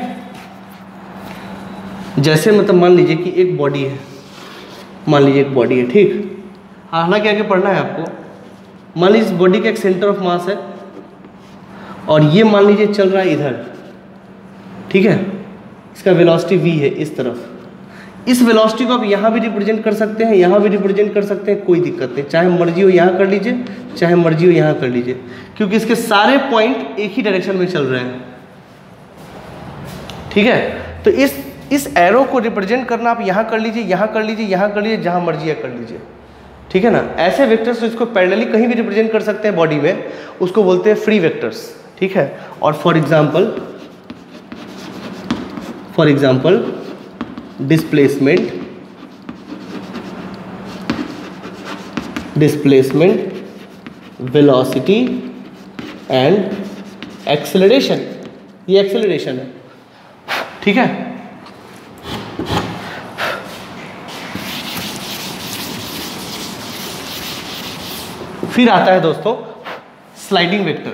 जैसे मतलब मान लीजिए कि एक बॉडी है, मान लीजिए एक बॉडी है, ठीक, हालांकि आगे पढ़ना है आपको। मान लीजिए इस बॉडी का एक सेंटर ऑफ मास है और ये मान लीजिए चल रहा है इधर, ठीक है, इसका वेलोसिटी v है इस तरफ। इस वेलोसिटी को आप यहाँ भी रिप्रेजेंट कर सकते हैं, यहाँ भी रिप्रेजेंट कर सकते हैं, कोई दिक्कत नहीं, चाहे मर्जी हो यहाँ कर लीजिए, चाहे मर्जी हो यहाँ कर लीजिए, क्योंकि इसके सारे पॉइंट एक ही डायरेक्शन में चल रहे हैं। ठीक है, तो इस इस एरो को रिप्रेजेंट करना आप यहाँ कर लीजिए, यहाँ कर लीजिए, यहाँ कर लीजिए, जहाँ मर्जी है कर लीजिए। ठीक है ना, ऐसे वेक्टर्स तो इसको पैरेलली कहीं भी रिप्रेजेंट कर सकते हैं बॉडी में, उसको बोलते हैं फ्री वेक्टर्स। ठीक है, और for example for example displacement displacement velocity and acceleration, ये एक्सेलरेशन है। ठीक है, फिर आता है दोस्तों स्लाइडिंग वेक्टर।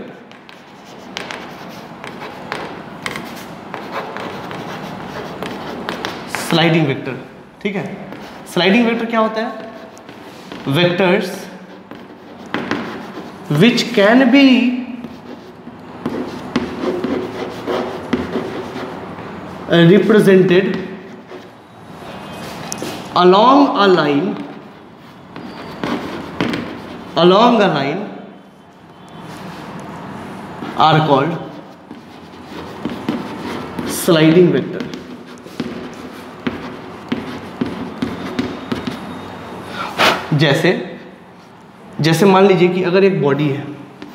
स्लाइडिंग वेक्टर, ठीक है, स्लाइडिंग वेक्टर क्या होता है, vectors which can be represented along a line along a line are called sliding vector। जैसे जैसे मान लीजिए कि अगर एक बॉडी है,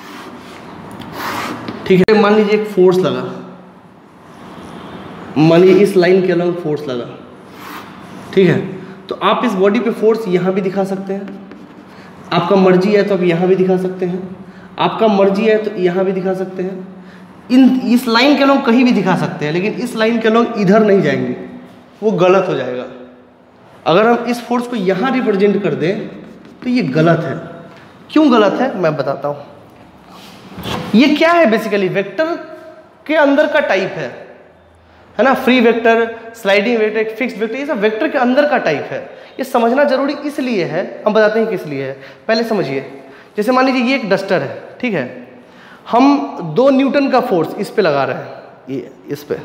ठीक है, मान लीजिए एक फोर्स लगा, मान लीजिए इस लाइन के अलॉन्ग फोर्स लगा, ठीक है, तो आप इस बॉडी पे फोर्स यहाँ भी दिखा सकते हैं, आपका मर्जी है तो आप यहाँ भी दिखा सकते हैं, आपका मर्जी है तो यहाँ भी दिखा सकते हैं, इन इस लाइन के अलॉन्ग कहीं भी दिखा सकते हैं, लेकिन इस लाइन के अलॉन्ग इधर नहीं जाएंगे, वो गलत हो जाएगा। अगर हम इस फोर्स को यहाँ रिप्रेजेंट कर दें तो ये गलत है। क्यों गलत है मैं बताता हूँ। ये क्या है, बेसिकली वेक्टर के अंदर का टाइप है, है ना, free vector, sliding vector, fixed vector, ये सब वेक्टर के अंदर का टाइप है। ये समझना जरूरी इसलिए है, हम बताते हैं किस लिए है। पहले समझिए, जैसे मान लीजिए ये एक डस्टर है, ठीक है, हम दो न्यूटन का फोर्स इस पे लगा रहे हैं, ये इस पे,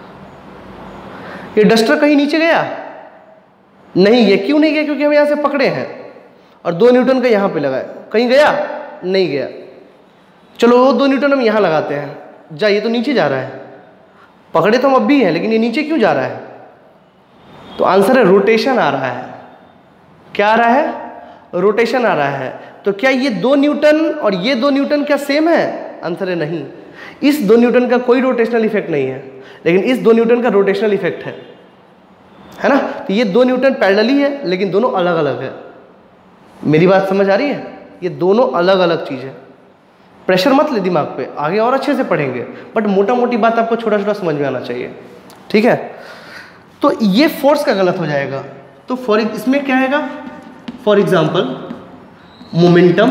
ये डस्टर कहीं नीचे गया नहीं, ये क्यों नहीं गया, क्योंकि हम यहाँ से पकड़े हैं और दो न्यूटन का यहाँ पे लगाए, कहीं गया नहीं गया। चलो वो दो न्यूटन हम यहाँ लगाते हैं, जा ये तो नीचे जा रहा है, पकड़े तो हम अब भी हैं, लेकिन ये नीचे क्यों जा रहा है, तो आंसर है रोटेशन आ रहा है। क्या आ रहा है, रोटेशन आ रहा है। तो क्या ये दो न्यूटन और ये दो न्यूटन क्या सेम है, आंसर है नहीं। इस दो न्यूटन का कोई रोटेशनल इफेक्ट नहीं है, लेकिन इस दो न्यूटन का रोटेशनल इफेक्ट है, है ना। तो ये दो न्यूटन पैरेलली है, लेकिन दोनों अलग अलग है। मेरी बात समझ आ रही है, ये दोनों अलग अलग चीज़ है। प्रेशर मत ले दिमाग पे, आगे और अच्छे से पढ़ेंगे, बट मोटा मोटी बात आपको छोटा छोटा समझ में आना चाहिए, ठीक है। तो ये फोर्स का गलत हो जाएगा। तो फॉर इसमें क्या आएगा, for example momentum,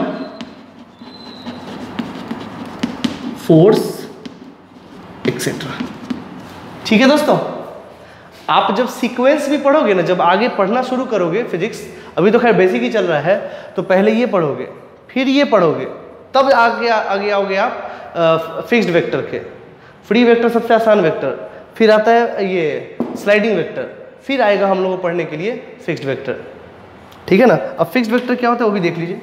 force etcetera, ठीक है दोस्तों। आप जब सीक्वेंस भी पढ़ोगे ना, जब आगे पढ़ना शुरू करोगे फिजिक्स, अभी तो खैर बेसिक ही चल रहा है, तो पहले ये पढ़ोगे फिर ये पढ़ोगे, तब आगे आगे आओगे आप फिक्स्ड वेक्टर के। फ्री वेक्टर सबसे आसान वेक्टर, फिर आता है ये स्लाइडिंग वेक्टर, फिर आएगा हम लोगों को पढ़ने के लिए फिक्स्ड वेक्टर, ठीक है ना। अब फिक्स्ड वेक्टर क्या होता है वो भी देख लीजिए।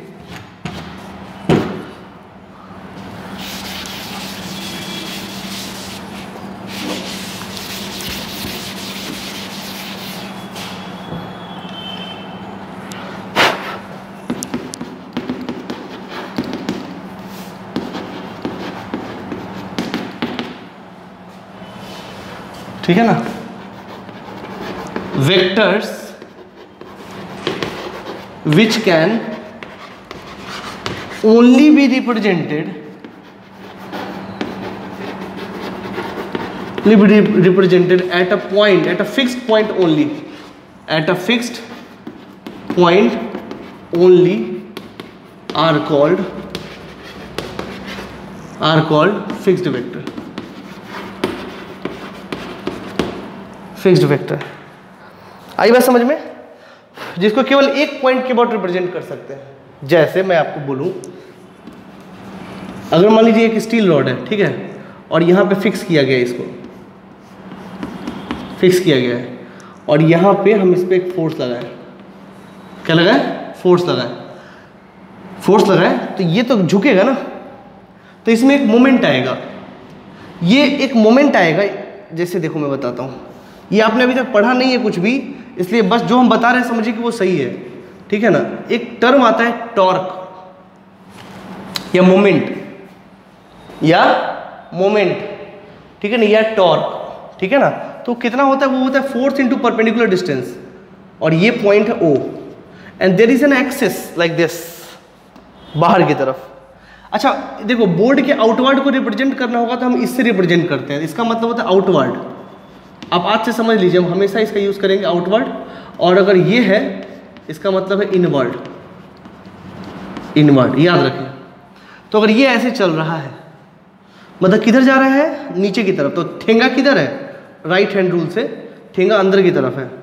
ठीक है ना, vectors which can only be represented be represented at a point, at a fixed point only, at a fixed point only are called are called fixed vector, fixed vector। आई बात समझ में, जिसको केवल एक पॉइंट के बाद रिप्रेजेंट कर सकते हैं। जैसे मैं आपको बोलूं, अगर मान लीजिए एक स्टील रॉड है, ठीक है, और यहाँ पे फिक्स किया गया है, इसको फिक्स किया गया है, और यहाँ पे हम इस पे एक फोर्स लगाए, क्या लगाए, फोर्स लगाए, फोर्स लगाए, तो ये तो झुकेगा ना, तो इसमें एक मोमेंट आएगा, ये एक मोमेंट आएगा। जैसे देखो मैं बताता हूँ, ये आपने अभी तक पढ़ा नहीं है कुछ भी, इसलिए बस जो हम बता रहे हैं समझिए कि वो सही है, ठीक है ना। एक टर्म आता है टॉर्क या मोमेंट, या मोमेंट, ठीक है ना, या टॉर्क, ठीक है ना। तो कितना होता है, वो होता है फोर्स इनटू परपेंडिकुलर डिस्टेंस, और ये पॉइंट है O, and there is an axis like this, बाहर की तरफ। अच्छा देखो, बोर्ड के आउटवर्ड को रिप्रेजेंट करना होगा तो हम इससे रिप्रेजेंट करते हैं, इसका मतलब होता है आउटवर्ड। आप आज से समझ लीजिए, हम हमेशा इसका यूज़ करेंगे आउटवर्ड, और अगर ये है इसका मतलब है इनवर्ड, इनवर्ड याद रखें। तो अगर ये ऐसे चल रहा है, मतलब किधर जा रहा है, नीचे की तरफ, तो ठेंगा किधर है, राइट हैंड रूल से ठेंगा अंदर की तरफ है,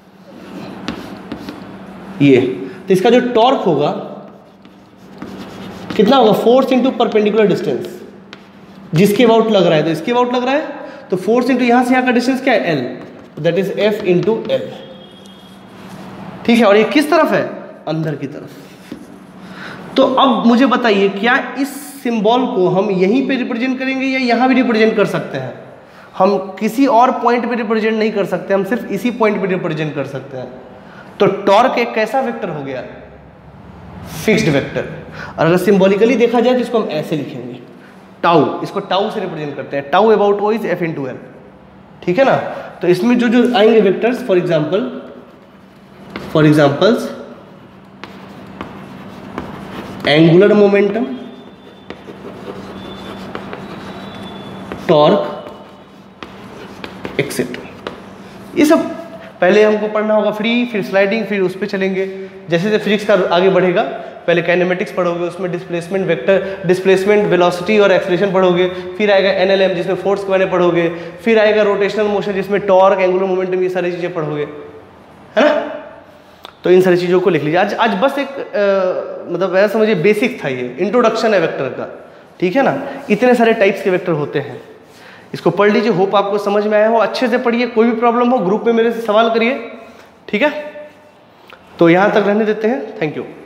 ये। तो इसका जो टॉर्क होगा कितना होगा, फोर्स इंटू परपेंडिकुलर डिस्टेंस, जिसके अबाउट लग रहा है, तो इसके अबाउट लग रहा है, तो फोर्स इंटू यहां से यहां का डिस्टेंस क्या है, L, that is F into L, ठीक है। और ये किस तरफ है, अंदर की तरफ। तो अब मुझे बताइए, क्या इस सिंबल को हम यहीं पे रिप्रेजेंट करेंगे या यहां भी रिप्रेजेंट कर सकते हैं? हम किसी और पॉइंट पे रिप्रेजेंट नहीं कर सकते, हम सिर्फ इसी पॉइंट पे रिप्रेजेंट कर सकते हैं। तो टॉर्क एक कैसा वेक्टर हो गया, फिक्स्ड वेक्टर। और अगर सिंबॉलिकली देखा जाए तो इसको हम ऐसे लिखेंगे, टाउ, इसको टाउ से रिप्रेजेंट करते हैं, tau about O is F into L, ठीक है ना। तो इसमें जो जो आएंगे vectors, for example for examples angular momentum, torque, etcetera, ये सब पहले हमको पढ़ना होगा फ्री, फिर स्लाइडिंग, फिर उस पर चलेंगे। जैसे जैसे फिजिक्स का आगे बढ़ेगा, पहले काइनेमेटिक्स पढ़ोगे, उसमें डिस्प्लेसमेंट वेक्टर, डिस्प्लेसमेंट, वेलोसिटी और एक्सेलरेशन पढ़ोगे, फिर आएगा एनएलएम जिसमें फोर्स के बारे में पढ़ोगे, फिर आएगा रोटेशनल मोशन जिसमें टॉर्क, एंगुलर मोमेंटम, ये सारी चीज़ें पढ़ोगे, है ना। तो इन सारी चीज़ों को लिख लीजिए। आज आज बस एक आ, मतलब वैसा समझिए बेसिक था, ये इंट्रोडक्शन है वेक्टर का, ठीक है ना। इतने सारे टाइप्स के वेक्टर होते हैं, इसको पढ़ लीजिए। होप आपको समझ में आया हो, अच्छे से पढ़िए, कोई भी प्रॉब्लम हो ग्रुप में मेरे से सवाल करिए, ठीक है। तो यहाँ तक रहने देते हैं, थैंक यू।